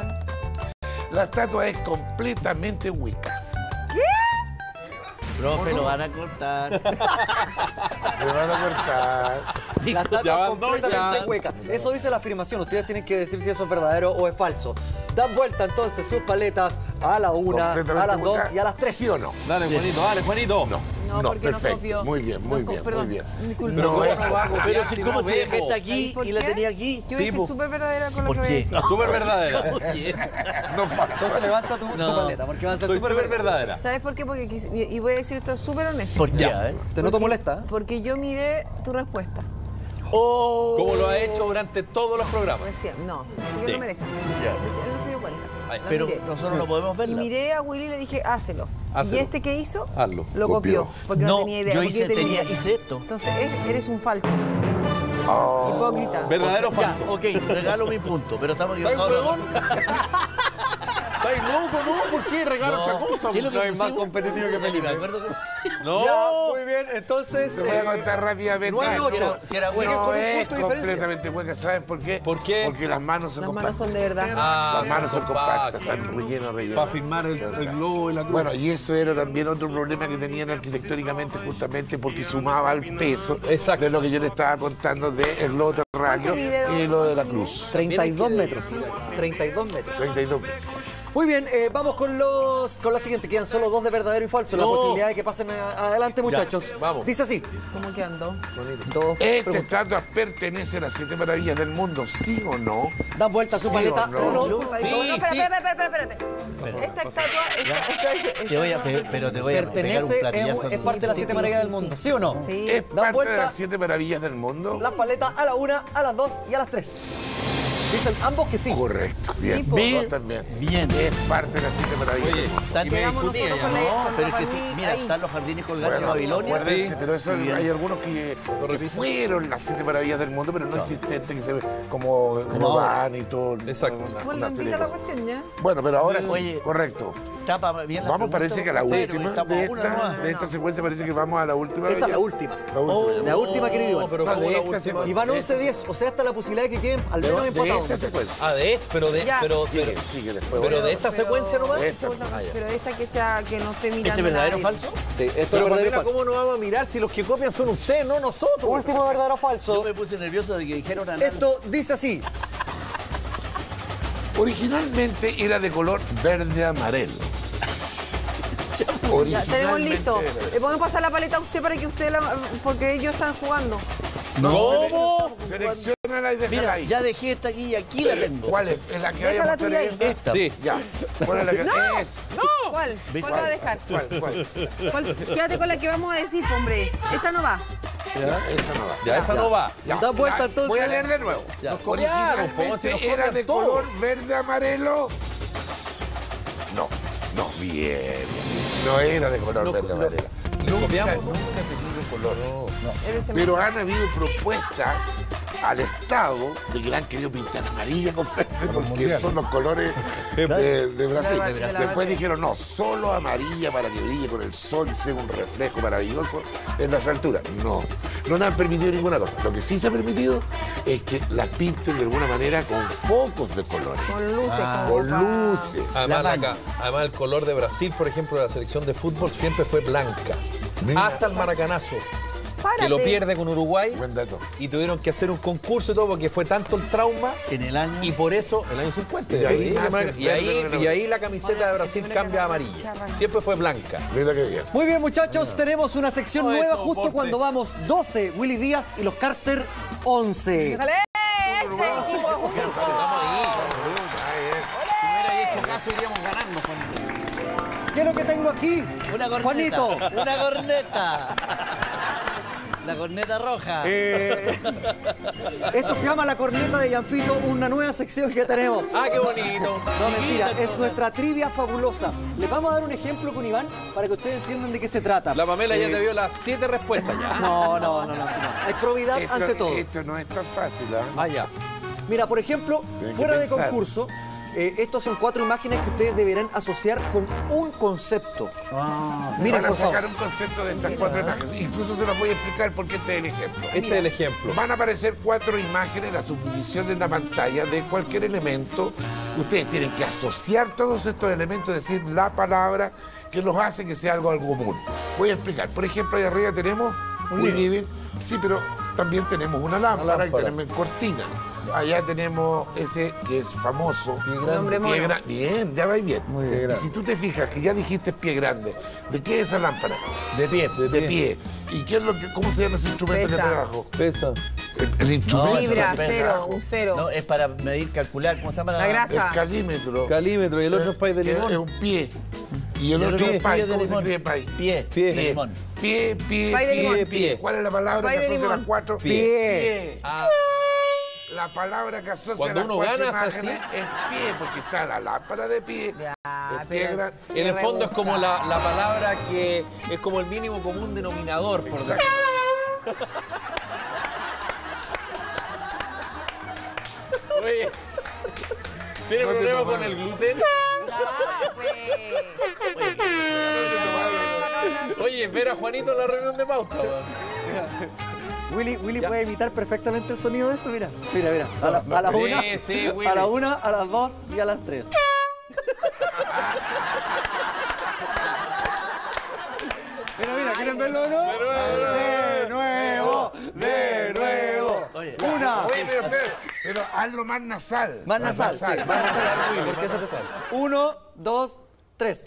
La estatua es completamente Wicca. Profe, lo van a cortar. Le van a cortar. La Ya estatua van dos, completamente ya. hueca. Eso dice la afirmación. Ustedes tienen que decir si eso es verdadero o es falso. Dan vuelta entonces sus paletas a la 1, a Completamente las 2 Wicca. y a las 3. ¿Sí o no? Dale, Juanito, dale, Juanito. No, porque no perfecto. copió. Muy bien, muy No, bien, perdón, muy bien. disculpe. No, ¿Cómo es- no va a copiar Pero si si no cómo se vemos? mete aquí ¿Por y la qué? tenía aquí. Yo voy a Sí, ser po. súper verdadera con lo ¿Por que voy a qué? decir. Súper verdadera. no pasa. Entonces levanta tu No. paleta porque van a ser Soy súper súper verdes. verdadera. ¿Sabes por qué? Porque y voy a decir esto súper honesto. ¿Por qué? Ya. Te noto molesta. ¿eh? Porque yo miré tu respuesta. Oh. Como lo ha hecho durante todos los programas. Recién, no, porque Sí. no me deja. Ya. Él no se dio cuenta. Ay, La Pero miré. nosotros no podemos Y verla. miré a Willy y le dije, hácelo. Hácelo. Y este que hizo, Hazlo. lo copió. Porque no, tenía idea. yo porque hice esto. Entonces, eres un falso. Oh. Hipócrita. ¿Verdadero o Ya, falso? ok, regalo mi punto, pero estamos ¿Estáis equivocados. huevón? ¿Estáis loco? No, ¿por qué regalar otra cosa? ¿Qué es lo que No hay más pusimos? competitivo que Ya ni Felipe. me acuerdo cómo- No. Ya, muy bien. Entonces, Te voy a contar rápidamente. 9 y 8. Si era bueno. Siguen con No un es punto de diferencia. completamente hueca, ¿sabes por qué? ¿Por qué? Porque las manos son Las manos compactas. son de verdad. Ah, Las manos son compactas, compactas. están rellenas. Para firmar el globo y la cruz. Bueno, y eso era también otro problema que tenían arquitectónicamente, justamente porque sumaba al peso Exacto. de lo que yo le estaba contando del globo terráqueo y lo de la cruz. 32 metros. 32 metros. 32. Muy bien, vamos con la siguiente. Quedan solo 2 de verdadero y falso. La No. posibilidad de que pasen adelante, muchachos. vamos. Dice así. ¿Cómo que andó? 2 ¿Esta preguntas. estatua pertenece a las 7 maravillas del mundo, sí o no? Dan vuelta a su ¿Sí paleta. o no? 1. No, Sí, sí. espérate. Esta estatua... Te voy a pero te voy a pegar un Pertenece, platillazo. es parte de las 7 maravillas del mundo. ¿Sí o no? Sí. ¿Es Dan parte de vuelta. las 7 maravillas del mundo? Las paletas a la 1, a las 2 y a las 3. Dicen ambos que sí. Correcto, bien. po. Dos también. Bien. Es parte de las 7 maravillas Oye, del mundo. Están- y me Quedamos discutía nosotros ya, con la- ¿no? con Pero es que Rafa sí, Nui mira, ahí. están los jardines colgantes de Bueno, Babilonia. acuérdense, Sí. pero eso Muy bien. hay algunos que fueron las 7 maravillas del mundo, pero no existentes, que se ve como global y todo. Exacto. Bueno, una serie de la cosas. cuestión ya. Bueno, pero ahora sí, Oye. correcto. Tapa bien la Vamos, pregunta, parece que a la pero última estamos de a una nomás. esta secuencia parece que vamos a la última. Esta es la ya. última. La última. La última, querido Iván. pero No, ¿cómo de la esta última? secuencia. Y van 11-10. O sea, hasta la posibilidad de que queden al menos De empatados. esta secuencia. Ah, Ya. Sigue después. pero de esta secuencia nomás. Esta. Pero esta que sea, que no esté mirando. ¿Este verdadero o nadie. falso? Sí, esto es Pero verdadero y Paulina, falso. ¿cómo no vamos a mirar si los que copian son ustedes, no nosotros? Último verdadero o Yo falso. me puse nervioso de que dijeron a Esto dice así. Originalmente era de color verde amarelo. Ya, tenemos listo. ¿Le podemos pasar la paleta a usted para que usted porque ellos están jugando? ¿Cómo? Selecciónala y déjala Mira, ahí. ya dejé esta aquí y aquí la tengo. ¿Cuál es? ¿Es la que Déjala vaya a tuya ahí. mostrar Esta. Sí. Ya. ¿Cuál es la que ¡No! es? ¿Cuál? ¿Cuál va a dejar? ¿Cuál? Quédate con la que vamos a decir, hombre. Esta no va. Esa no va. Ya, esa no va. Ya, Da vuelta, ya, entonces. Voy a leer de nuevo. Ya. Originalmente era de color verde amarelo. No, no, bien. No era de color verde amarelo. Nunca ha tenido color. Pero han habido propuestas al Estado de que la han querido pintar amarilla con verde porque son los colores de Brasil. De Brasil. Después dijeron, no, solo amarilla para que brille con el sol y sea un reflejo maravilloso en las alturas. No, no nos han permitido ninguna cosa. Lo que sí se ha permitido es que las pinten de alguna manera con focos de colores. Con luces. Con luces. Además, el color de Brasil, por ejemplo, de la selección de fútbol siempre fue blanca. Hasta el maracanazo. Que lo pierde con Uruguay Buen dato. y tuvieron que hacer un concurso y todo porque fue tanto el trauma En el año. y por eso el año 50 Y ahí nace y ahí, el verde. y ahí la camiseta de Brasil cambia a amarilla. Siempre fue blanca. Mira qué bien. Muy bien, muchachos, tenemos una sección No, nueva esto, justo ponte. cuando vamos 12, Willy Díaz y los Carter 11. ¡Déjale! Vamos ahí. Si me hubierais hecho caso iríamos ganando, Juanito. ¿Qué es lo que tengo aquí? Una corneta. Juanito. Una corneta. La corneta roja. Esto se llama La Corneta de Yanfito, una nueva sección que tenemos. Ah, qué bonito. No, mentira, Chiquita, es nuestra trivia fabulosa. Les vamos a dar un ejemplo con Iván para que ustedes entiendan de qué se trata. La Pamela ya te dio las 7 respuestas ya. No. Hay probidad ante todo. Esto no es tan fácil, ¿ah? Ah, ya. Mira, por ejemplo, Tienen que fuera de pensar. concurso, estos son 4 imágenes que ustedes deberán asociar con un concepto. Miren, Van a por sacar favor. un concepto de estas 4 imágenes. Incluso se los voy a explicar porque este es el ejemplo. Este es el ejemplo. Van a aparecer 4 imágenes, la subdivisión de la pantalla de cualquier elemento. Ustedes tienen que asociar todos estos elementos, decir la palabra que los hace que sea algo común. Voy a explicar. Por ejemplo, ahí arriba tenemos un living. Sí, pero también tenemos una lámpara y tenemos cortina. Allá tenemos ese que es famoso. El hombre mono. Bien, ya va bien. Muy bien. Y si tú te fijas que ya dijiste pie grande, ¿de qué es esa lámpara? De pie, De pie. ¿Y qué es lo que, cómo se llama ese instrumento que Pesa. está abajo? Pesa. El instrumento. Libra, que está cero, abajo. un cero. No, es para medir, calcular, ¿cómo se llama? La grasa. El calímetro. Calímetro y el otro es pay de Que limón. Es un pie. Y el Y el otro otro es pay. pie de ¿Cómo se limón. escribe pay? Pie. Pie. De limón. Pie, Pay de limón. pie. ¿Cuál es la palabra Pay que de asocia limón. las 4? Pie. Ah, La palabra que asocia Cuando las uno 4 gana, es imágenes es pie, porque está la lámpara de pie, Ya, el pie pero- grande. en el fondo es como la palabra que es como el mínimo común denominador, por decirlo. Oye, ¿tiene No te problema tomaron. con el gluten? Ya, pues. Oye, ver a Juanito en la reunión de pauta. Willy puede imitar perfectamente el sonido de esto, mira. Mira. A la Sí, una, sí, Willy. a la 1, a las 2 y a las 3. Mira, ¿quieren verlo o no? De nuevo. Oye. Una. Oye, pero hazlo más nasal. Más nasal, sí, más nasal, porque eso te sale. 1, 2, 3.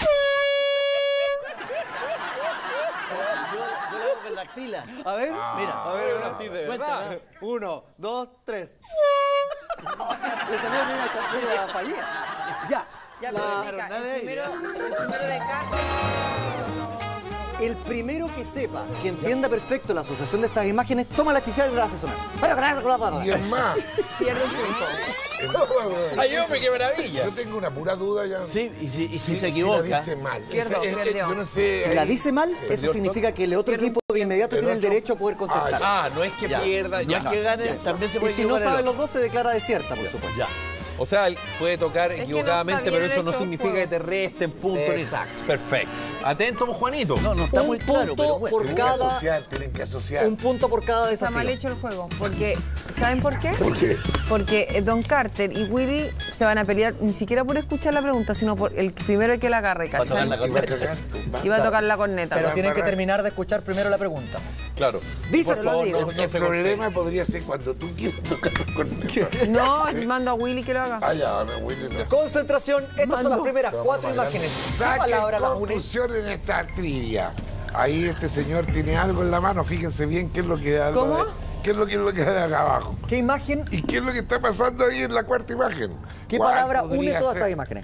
Yo lo hago con la axila. A ver, Mira, a ver, así de cuéntame. verdad. 1, 2, 3. Le salió una fallida. Ya. Ya, La- pero explica, dale, el primero de carta. El primero que sepa, que entienda perfecto la asociación de estas imágenes, toma la hechicera y la hace sonar. Y es más, Pierde un punto. ¡Ay, hombre, qué maravilla! yo tengo una pura duda ya. Sí, y si Si se equivoca. la dice mal. Perdió. Yo no sé. Si la dice mal, eso significa que el otro equipo de inmediato tiene el derecho a poder contestar. Ah, no es que Ya. pierda, No ya. es que gane, también se Y puede si no equivocar el saben otro. los dos, se declara desierta, por supuesto. Ya. O sea, él puede tocar que no equivocadamente, está bien pero eso no hecho el significa juego. que te resten puntos. ni- Exacto. Perfecto. Atento, Juanito. No está Un muy claro, pero punto bueno. por Tienen que cada, asociar, tienen que asociar. un punto por cada Está mal desafío. hecho el juego. Porque, ¿saben por qué? ¿Por qué? Porque Don Carter y Willy se van a pelear ni siquiera por escuchar la pregunta, sino por el primero que la agarre, Va a tocar la ¿cachai? corneta. Y va a tocar la corneta. Pero tienen que terminar de escuchar primero la pregunta. Claro. Dice Por favor, así. El problema podría ser cuando tú quieres tocar con No, mando a Willy que lo haga. Ah, ya, Willy, no. Concentración, estas son las primeras 4 imágenes. ¿Qué Saquen palabra las une? conclusión en esta trivia. Ahí este señor tiene algo en la mano, fíjense bien qué es lo que da. ¿Cómo? ¿Qué es lo que da acá abajo? ¿Qué imagen, ¿Y qué es lo que está pasando ahí en la cuarta imagen? qué ¿Cuál palabra podría une todas ser? estas imágenes?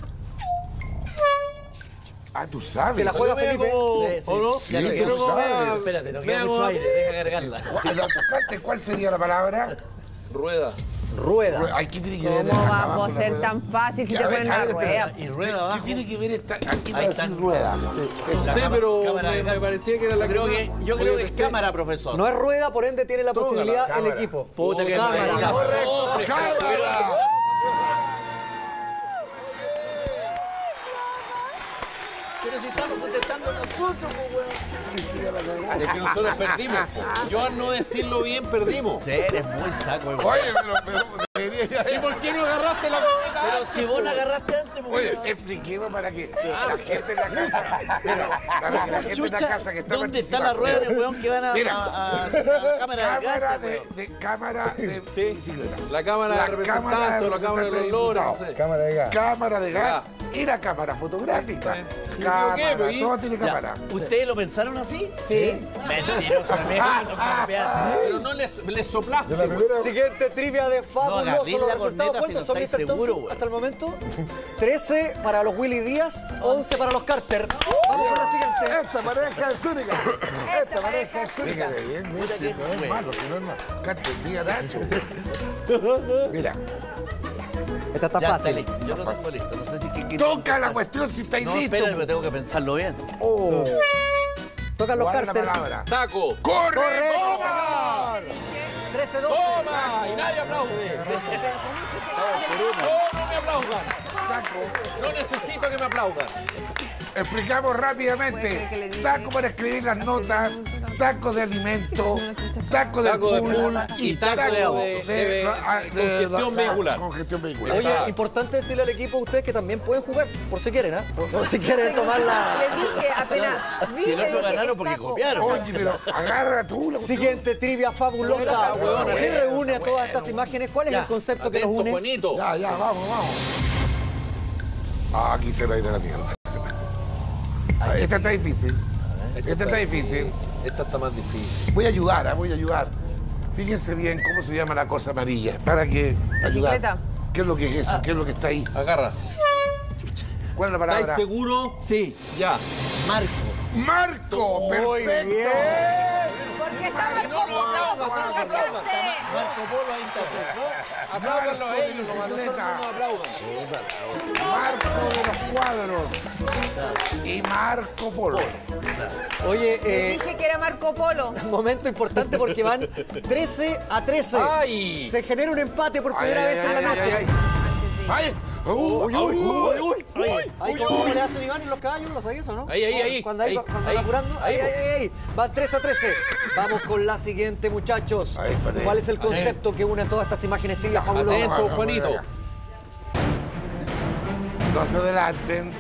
Ah, tú sabes. Se la juega Felipe. Sí, sí. Sí, Ya no tú quiero sabes. Espérate, no queda mucho aire, deja cargarla. ¿Cuál sería la palabra? Rueda. Rueda. Aquí tiene que ver. ¿Cómo acá va abajo a la ser rueda. tan fácil si A te ver, ponen a la ver, rueda? espera. Y rueda ¿Qué abajo. tiene que ver esta? Aquí va Ahí a está. decir rueda. No sé, pero cámara de me gas. parecía que era la Yo creo que es cámara, profesor. No es rueda, por ende tiene la posibilidad el cámara. equipo. Puta que Cámara. cámara. ¡Cámara! Pero si estamos contestando nosotros, pues, weón. Es que nosotros perdimos. Po. Yo al no decirlo bien, perdimos. Sí, eres muy saco, weón. Oye, pero debería ¿Y por qué no agarraste la cometa? Pero si vos la agarraste antes, pues, Oye, weón. expliquemos para que la gente en la casa. Pero, para que la gente en la Chucha, casa que está ¿dónde está la participando. rueda de weón que van a Mira. a cámara de gas, weón? Cámara de Sí. bicicleta. La cámara de representantes o la cámara de los lores, no sé. Cámara de gas. Cámara de gas y la cámara fotográfica. Cámara, ¿qué, pues? todo tiene Ya, cámara. ¿ustedes lo pensaron así? Sí. Mentiroso, Pero no les soplaste. Yo la primera. Siguiente trivia de fabuloso. agarrís Los la resultados corneta cuántos si son, no Mr. estáis seguro, Thompson, güey. hasta el momento. 13 para los Willy Díaz, 11 para los Carter. Vamos con la siguiente. Esta pareja es única. Esta pareja es única. Fíjate bien, mira, si no es malo, si no es malo. Cante el día, Nacho. Mira, Esta está Ya está fácil. listo. Yo lo tengo listo. No sé si que toca la cuestión si estáis No, listos. espera, pero tengo que pensarlo bien. Oh. Tocan los ¿Cuál es la Carter. palabra? Taco. ¡Corre! Correcto. ¡Toma! 13-12. ¡Toma! Y nadie aplaude. No me aplaudan. Taco. No necesito que me aplaudan. Explicamos rápidamente. que le dice- Taco para escribir las notas, taco de alimento, taco de Taco de pool pool y taco de congestión vehicular. Congestión vehicular. Oye, importante decirle al equipo a ustedes que también pueden jugar, por si quieren, ¿ah? Por si quieren tomar la... Le dije apenas. Si el otro ganaron porque copiaron. Oye, pero agarra tú la cuestión. Siguiente trivia fabulosa. Bueno, ¿Qué reúne a todas estas imágenes? ¿Cuál es Ya, el concepto que los Atento, une? Juanito. Ya, vamos. Ah, aquí se la de la mierda. Ah, esta está difícil. Esta está difícil. Esta está más difícil. Voy a ayudar. Fíjense bien cómo se llama la cosa amarilla. Para que ayudar. Bicicleta. ¿Qué es lo que es eso? ¿Qué es lo que está ahí? Agarra. ¿Cuál es la palabra? ¿Estáis seguro? Sí. Ya. Marco. ¡Marco! ¡Perfecto! Porque está Marco Polo, porque cachaste. Marco Polo ahí está. Apláudanlo a ellos, Marco de nomás. Nosotros no nos aplaudan. Marco de los cuadros. Y Marco Polo. Oye, Dije que era Marco Polo. momento importante porque van 13-13. ¡Ay! Se genera un empate por primera vez en la noche. ¡Ay! Uy, ¿cómo le hacen Iván en los caballos? ¿Los sabías o no? Ahí. Cuando Ahí, cuando ahí, va curando. Ahí. Van 13-13. Vamos con la siguiente, muchachos. Ahí, espérate. ¿Cuál es el concepto que une a todas estas imágenes trivias fabulosas? Atento, Juanito. No se adelanten.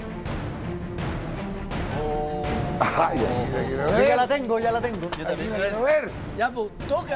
Ay, la quiero Yo ver. ya la tengo. Yo Aquí también la creo. quiero ver. Ya, pues, toca.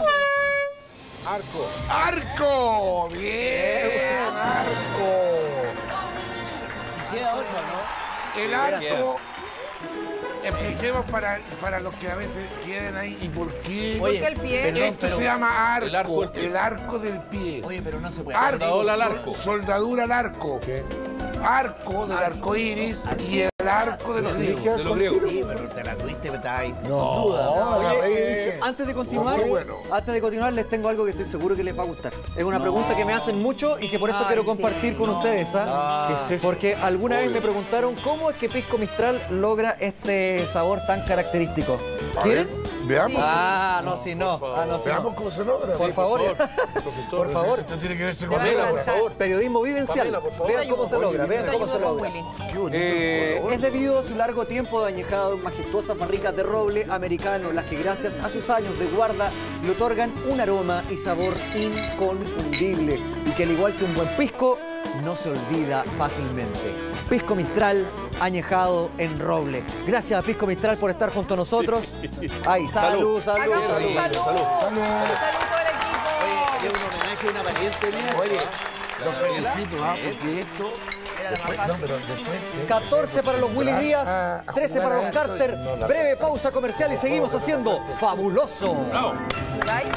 ¡Arco! ¡Bien! ¡Arco! Queda otra, ¿no? El arco. Expliquemos para los que a veces queden ahí y por qué. Oye, Porque el pie. perdón, Esto pero- se llama arco. El arco del pie. El arco del pie. Oye, pero no se puede. Soldadura al arco. Soldadura al arco. Arco del arco iris y el arco de los griegos. De los griegos. Sí, pero te la tuviste, pero estabas ahí. Oye, antes de continuar, Muy bueno. les tengo algo que estoy seguro que les va a gustar. Es una pregunta que me hacen mucho y que por eso Ay, quiero sí. compartir con ustedes, ¿ah? Porque alguna vez me preguntaron cómo es que Pisco Mistral logra este sabor tan característico. A ¿Quieren? ver, veamos. Ah, no, si no. Ah, no, si Veamos no. cómo se logra. Por favor. Profesor. Por favor. Esto tiene que verse con Te va a regla, alcanzar. por favor. Periodismo vivencial. Pamela, por favor. Vean cómo se logra, vean Yo cómo se ayudo con logra. Willy. Qué bonito el color. Es debido a su largo tiempo de añejado en majestuosas barricas de roble americano, las que gracias a sus años de guarda le otorgan un aroma y sabor inconfundible y que al igual que un buen pisco no se olvida fácilmente. Pisco Mistral añejado en roble. Gracias a Pisco Mistral por estar junto a nosotros. Ay, salud, salud, Hagamos salud. un salud. Salud todo el equipo. Oye, un homenaje a una pariente mía. Oye, los felicito, porque esto... Después, no, pero después... 14 para los Willy Díaz, 13 para los Carter. Breve pausa comercial y seguimos haciendo Fabuloso. ¿Right?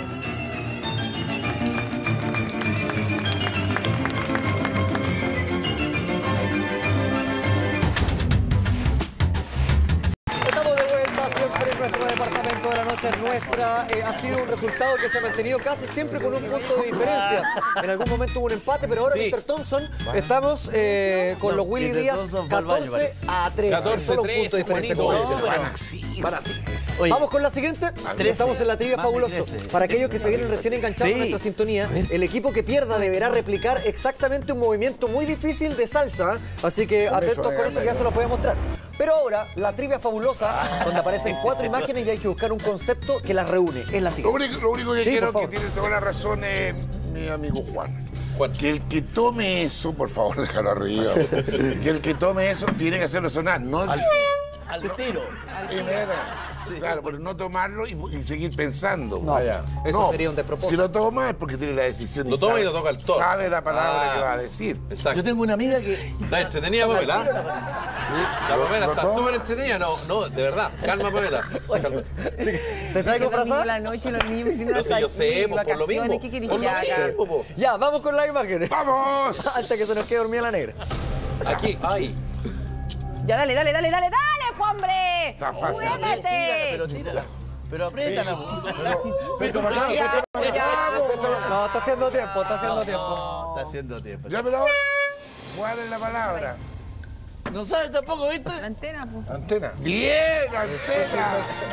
Estamos de vuelta siempre en nuestro departamento de la noche nuestra. Ha sido un resultado que se ha mantenido casi siempre con un punto de diferencia. En algún momento hubo un empate, pero ahora Sí. Mr. Thompson estamos con los Willy Mr. Díaz Thompson fue al baño, 14 a 3. 14 Solo un 13, punto de diferencia. Juanito. como dicen. Van así, van así. Oye, Vamos con la siguiente. 13. Estamos en la trivia Más de fabuloso. 13. Para aquellos que se vienen recién enganchados Sí. en nuestra sintonía, el equipo que pierda deberá replicar exactamente un movimiento muy difícil de salsa. Así que atentos con eso que ya se los voy a mostrar. Pero ahora, la trivia fabulosa, donde aparecen 4 imágenes y hay que buscar un concepto que las reúne. Es la Lo siguiente. único que Sí, quiero por que favor. tiene toda la razón es mi amigo Juan. Juan. Que el que tome eso, por favor, déjalo arriba. Que el que tome eso tiene que hacerlo sonar, no al tiro. Claro, pero no tomarlo y seguir pensando. No, eso sería un despropósito. Si lo toma es porque tiene la decisión. Lo toma sabe- y lo toca el toro. Sabe la palabra Ah. que va a decir. Exacto. Yo tengo una amiga que... ¿Está entretenida, Pamela? La Pamela ¿Lo está toma? súper entretenida. No, de verdad. Calma, Pamela. Calma. ¿Te traigo Los niños frazada? la noche, los niños tienen No sé, yo sé, por lo mismo. ¿Qué querés Por que lo haga? mismo, po. Ya, vamos con las imágenes. ¡Vamos! Antes que se nos quede dormida la negra. Aquí, ahí. Ya, dale, pues, hombre. Está fácil. ¡Muévete! Pero tírala. Pero apriétala. Pero Ya. No, está haciendo tiempo, está haciendo tiempo. No, está haciendo tiempo. Ya, pero... ¿Cuál es la palabra? No sabes tampoco, ¿viste? La antena, pues. Antena. ¡Bien, antena!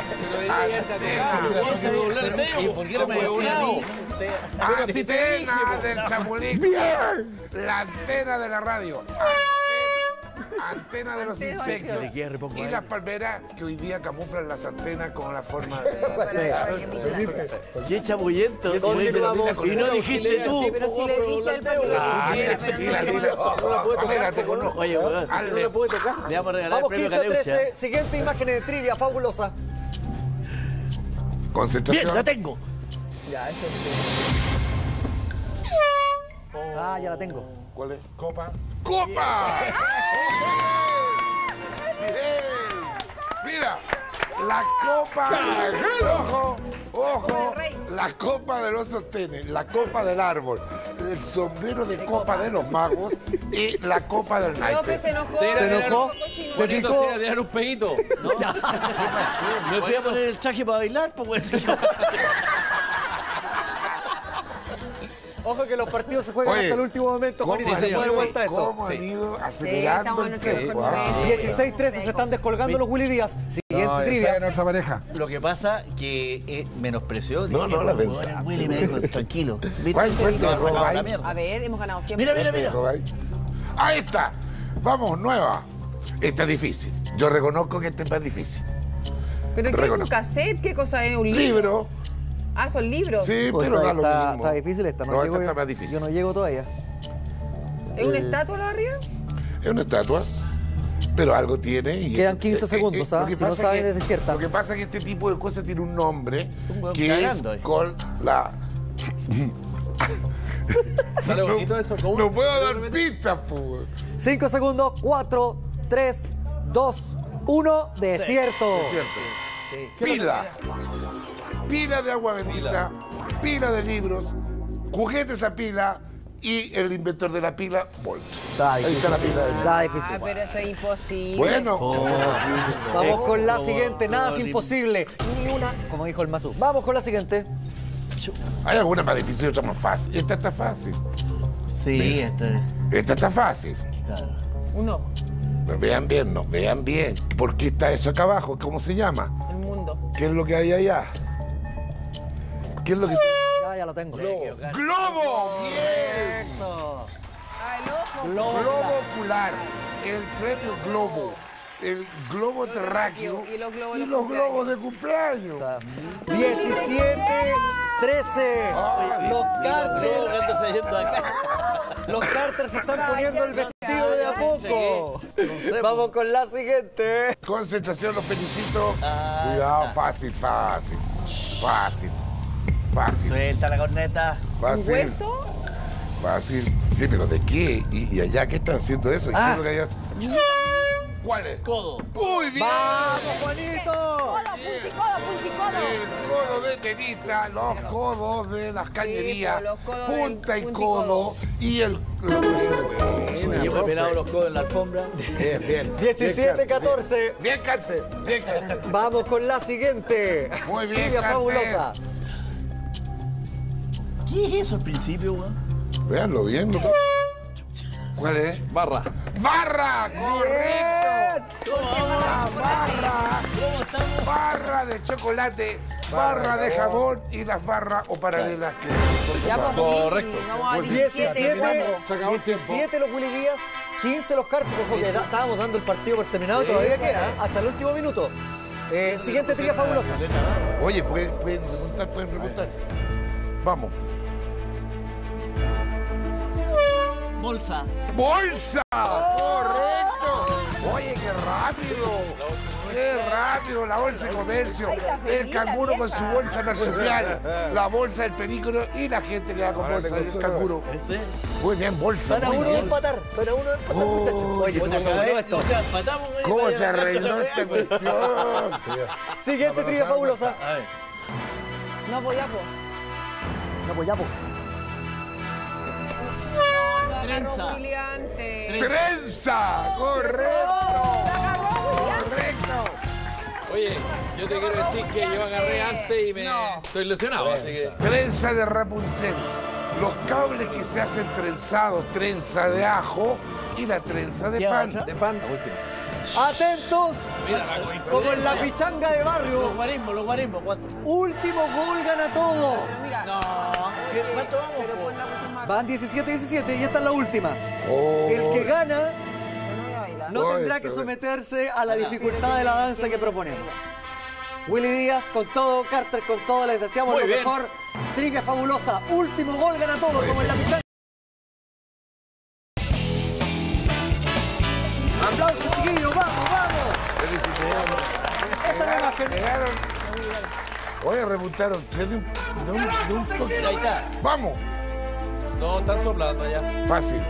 ¿Y por qué no me decía a mí? Antena del Chapulín. La antena de la radio. Antena de los insectos. Le queda re poco Y aire. las palmeras que hoy día camuflan las antenas con la forma de... Para que mire la- Qué chapullento. Continuamos. Y no dijiste tú. Pero si le dije al pato Ah, que mira, pero mira, no- mira. Pamela, te conozco. Oye, weón. Hazle. Le vamos a regalar el Vamos premio 15 a 13. Caleucha. Siguiente imagen de trivia fabulosa. Bien, Concentración. la tengo. Ah, ya la tengo. ¿Cuál es? Copa. ¡Copa! Bien. Mira, la copa. Ojo, ojo. La copa de los sostenes, la copa del árbol, el sombrero de copa de los magos y la copa del López naipe. se enojó. Se enojó, se Bonito picó. sea tirar un pedito. Me fui a poner el traje para bailar, pues, weón. Ojo que los partidos se juegan Oye, hasta el último momento, ¿Cómo, Juanito, han se ido, puede dar vuelta esto. cómo han ido acelerando estamos en el nuestro tiempo? mejor Ah. momento. 16-13 se están descolgando los Willy Díaz. Siguiente No, esa trivia. es nuestra pareja. Lo que pasa que menospreció. No, Dije, la weón, pensaba. el Willy me dijo, tranquilo. ¿Viste? ¿Cuál te No, sacaba robáis? la mierda. A ver, hemos ganado siempre. Mira, mira, mira. Ahí está. Vamos, nueva. Esta es difícil. Yo reconozco que esta es más difícil. ¿Pero qué es un Reconozco. cassette? ¿Qué cosa es? ¿Un libro? Libro. Ah, son libros. Sí, Uy, pero da lo está, mismo. está difícil esta, no, No, llego esta está yo. más difícil. Yo no llego todavía. ¿Es una estatua la de arriba? Es una estatua, pero algo tiene. Y Quedan 15 segundos, ¿ah? lo que Si no pasa saben, que- es desierta. Lo que pasa es que este tipo de cosas tiene un nombre Un hueón que cagando ahí. es con la... ¿Sale bonito eso? ¿Cómo? No puedo dar pistas, pues. 5 segundos, 4, 3, 2, 1, desierto. Pila. Pila de agua bendita, pila de libros, juguetes a pila y el inventor de la pila, Bolt. Está Ahí difícil. está la pila del Está difícil. Ah, pero eso es imposible. Bueno, Vamos con la Como- siguiente, nada es como- imposible. Ni una, como dijo el Mazú. Vamos con la siguiente. hay alguna más difícil y otra más fácil. Esta está fácil. Sí, Esta está fácil. claro. Un ojo, Pero vean bien, no, vean bien. ¿Por qué está eso acá abajo? ¿Cómo se llama? el mundo. ¿Qué es lo que hay allá? ¿Qué es lo que... Ya lo tengo. ¡Globo! ¡Bien! Ah, el ojo. Globo ocular. El premio Globo. El globo terráqueo. Y los globos Y de los cumpleaños. globos de cumpleaños. 17, 13. Los Luego Carter. andándose yendo acá. Los Carter se están poniendo el vestido de a poco. Vamos con la siguiente. Concentración, los felicito. Cuidado, fácil. Suelta la corneta. Fácil. ¿Hueso? Fácil. Sí, pero ¿de qué? ¿Y allá qué están haciendo eso? ¿Qué es lo que allá? ¿Cuál es? Codo. ¡Muy bien! ¡Vamos, Juanito! El codo de tenista, los codos de las cañerías, pues, los codos punta del y punta y codo, codo. y el... Yo me he pelado los codos en la alfombra. Bien. 17-14. Bien, Carter. Vamos con la siguiente. Muy bien, Trivia Carter. fabulosa. ¿Qué es eso al principio, weón? Véanlo bien. ¿No? ¿Cuál es? Barra. ¡Barra! ¡Correcto! ¡Barra! ¿Cómo estamos? Barra de chocolate, barra de jamón y las barras o paralelas que... Ya, pues, Correcto. vamos a 17 los Willy Díaz, 15 los Carter. Ojo que estábamos dando el partido por terminado, todavía queda, hasta el último minuto. Siguiente trivia fabulosa. Oye, pueden remontar. Vamos. Bolsa. ¡Bolsa! ¡Correcto! Oye, qué rápido. ¡Qué rápido! La bolsa de comercio. El canguro con su bolsa marsupial. La bolsa del pelícano y la gente que va con bolsa del canguro. Muy bien, bolsa. Para muy uno de bien. empatar, muchachos. Oye, se nos arregló esto. O sea, empatamos. ¿Cómo se arregló esta cuestión? Siguiente trivia fabulosa. A ver. No, pues ya, pues. No, pues ya, pues. Trenza. ¡Trenza! ¡Correcto! Oye, yo te quiero decir que yo agarré antes y me estoy lesionado, así que... Trenza de Rapunzel. Los cables que se hacen trenzados, trenza de ajo y la trenza de ¿Qué pan. otra? De pan, último. Atentos, Mira la coincidencia. como en la pichanga de barrio. Los guarismos, ¿cuánto? Último gol gana todo. Mira, No. ¿Cuánto vamos? pero pon la cuestión más. Van 17-17 y esta es la última. Oh. El que gana No voy a bailar. no Oye, tendrá que pero- someterse a la dificultad de la danza que proponemos. Willy Díaz con todo, Carter con todo, les deseamos Muy lo bien. mejor. Trivia fabulosa, último gol gana todo, como en la pichanga. ¡Aplausos, chiquillos! ¡Vamos, vamos! Felicidades. Esta es la imagen. Llegaron. Oye, remontaron 3 de un toque. Ahí está. ¡Vamos! No, están soplando allá. Fácil.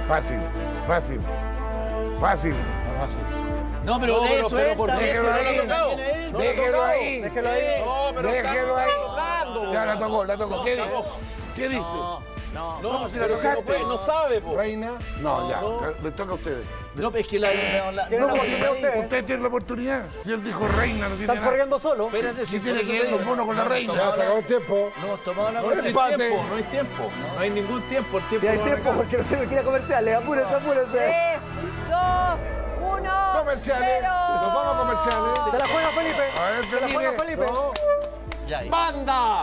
No, pero No, pero suelta, ¿por qué? déjelo No lo ha ahí. tocado. Déjelo No lo ha Déjelo tocado. ahí. Déjelo ahí. No, pero Déjelo ahí. soplando. Ya la tocó. ¿Qué dice? ¿Qué dice? No, No, si la pero si no tocaste? puede, no sabe, po. Reina. No, ya. No. Les toca a ustedes. no, es que la... Tienen la No, oportunidad ustedes. ustedes tienen la oportunidad. Si él dijo reina, no tiene Están nada. corriendo solo. Espérate, Si tiene que ir los monos con la reina. Ya se acabó el tiempo. No hemos tomado la No hay cosa. tiempo, no hay tiempo. No hay ningún tiempo. El tiempo Si hay no tiempo, arranca. porque no tengo que ir a comerciales. Apúrense. 3, 2, 1. Comerciales. Nos vamos a comerciales. Se la juega Felipe. A ver, Se la juega Felipe. Ya, ahí. ¡Banda!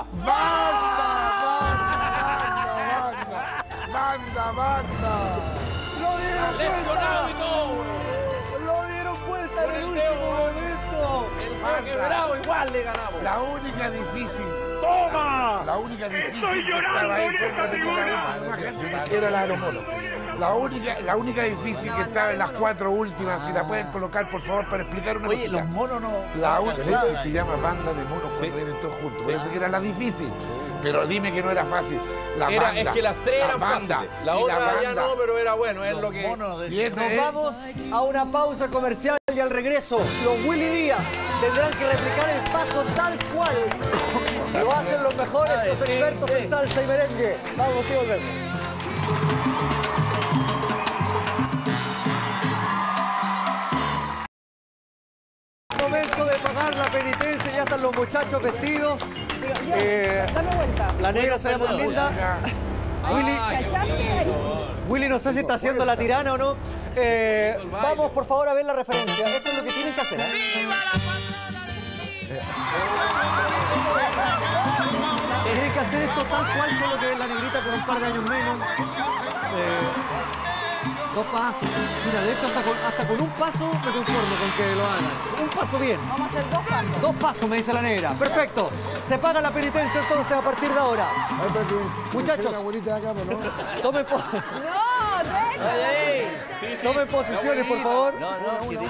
¡Banda! ¡Lesionado y todo! Lo dieron vuelta en el último momento. El quebrado igual le ganamos. La única difícil. ¡Toma! La única difícil que estaba ahí fue era la de los monos. La única difícil que estaba en las 4 últimas, si la pueden colocar por favor para explicar una Oye, cosita. los monos no... La única alcanzaban que se ahí. llama banda de monos cuando vienen todos juntos. Por eso que era la difícil. Pero dime que no era fácil. La Era, banda, es que las tres eran banda, fáciles. La y otra ya banda. no, pero era bueno, es Los lo que... monos de- Y este Nos es- vamos a una pausa comercial y al regreso los Willy Díaz tendrán que replicar el paso tal cual lo hacen los mejores, los expertos en salsa y merengue. Vamos y volvemos. Momento de pagar la penitencia, ya están los muchachos vestidos. Dame vuelta. La negra se ve muy linda. Willy, ¿Cachaste? Ahí Willy, no sé si está haciendo la tirana o no. Vamos, por favor, a ver la referencia. Esto es lo que tienen que hacer. Tienen que hacer esto tal cual, solo que la negrita con un par de años menos. Dos pasos. Mira, de hecho, hasta con un paso me conformo con que lo hagan. Un paso bien. Vamos a hacer 2 pasos. 2 pasos, me dice la negra. Perfecto. Se paga la penitencia entonces a partir de ahora. Ay, pero que- Muchachos. que la abuelita de acá, pues, ¿no? Tomen foto. No, Tomen posiciones, por favor. No, que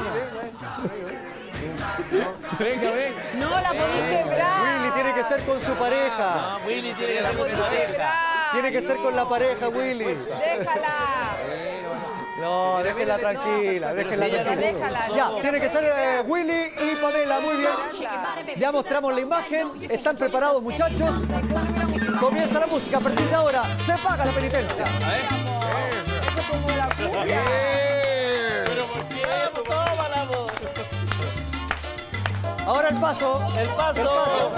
Venga, venga. No la podéis quebrar. Willy tiene que ser con su pareja. No, Willy tiene que ser con su pareja. Tiene que ser con la pareja, Willy. Déjala. No, déjenla tranquila, déjenla tranquila. Déjala. Ya, tiene que ser Willy y Pamela, muy bien. Ya mostramos la imagen. ¿Están preparados, muchachos? Comienza la música. A partir de ahora se paga la penitencia. Eso es como la puta. Pero ¿por qué eso? Toma la voz. Ahora el paso. El paso.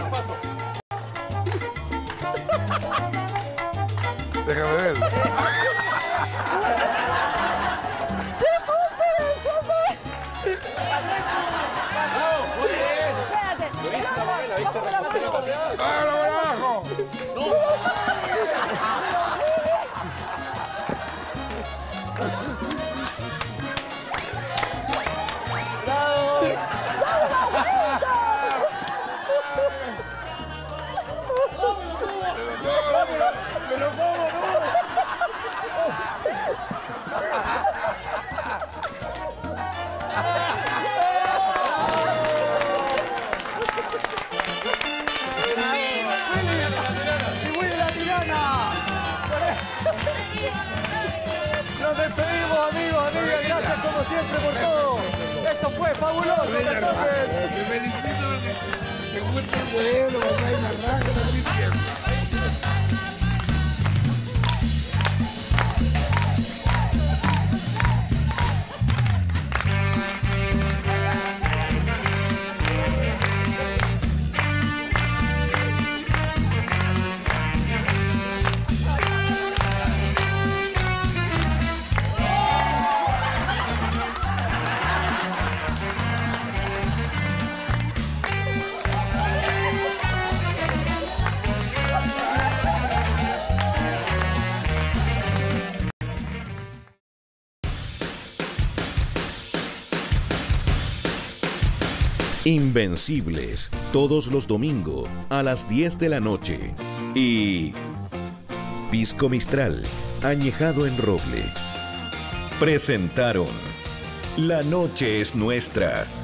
Déjame ver. ¡Vámonos abajo! ¡Y Willy la tirana! Nos despedimos, amigos, amigas. Gracias como siempre por todo. Esto fue fabuloso. Te felicito porque te gusta el vuelo, porque hay una raja también. Invencibles, todos los domingos a las 10 de la noche. Y Pisco Mistral, añejado en roble. Presentaron La Noche es Nuestra.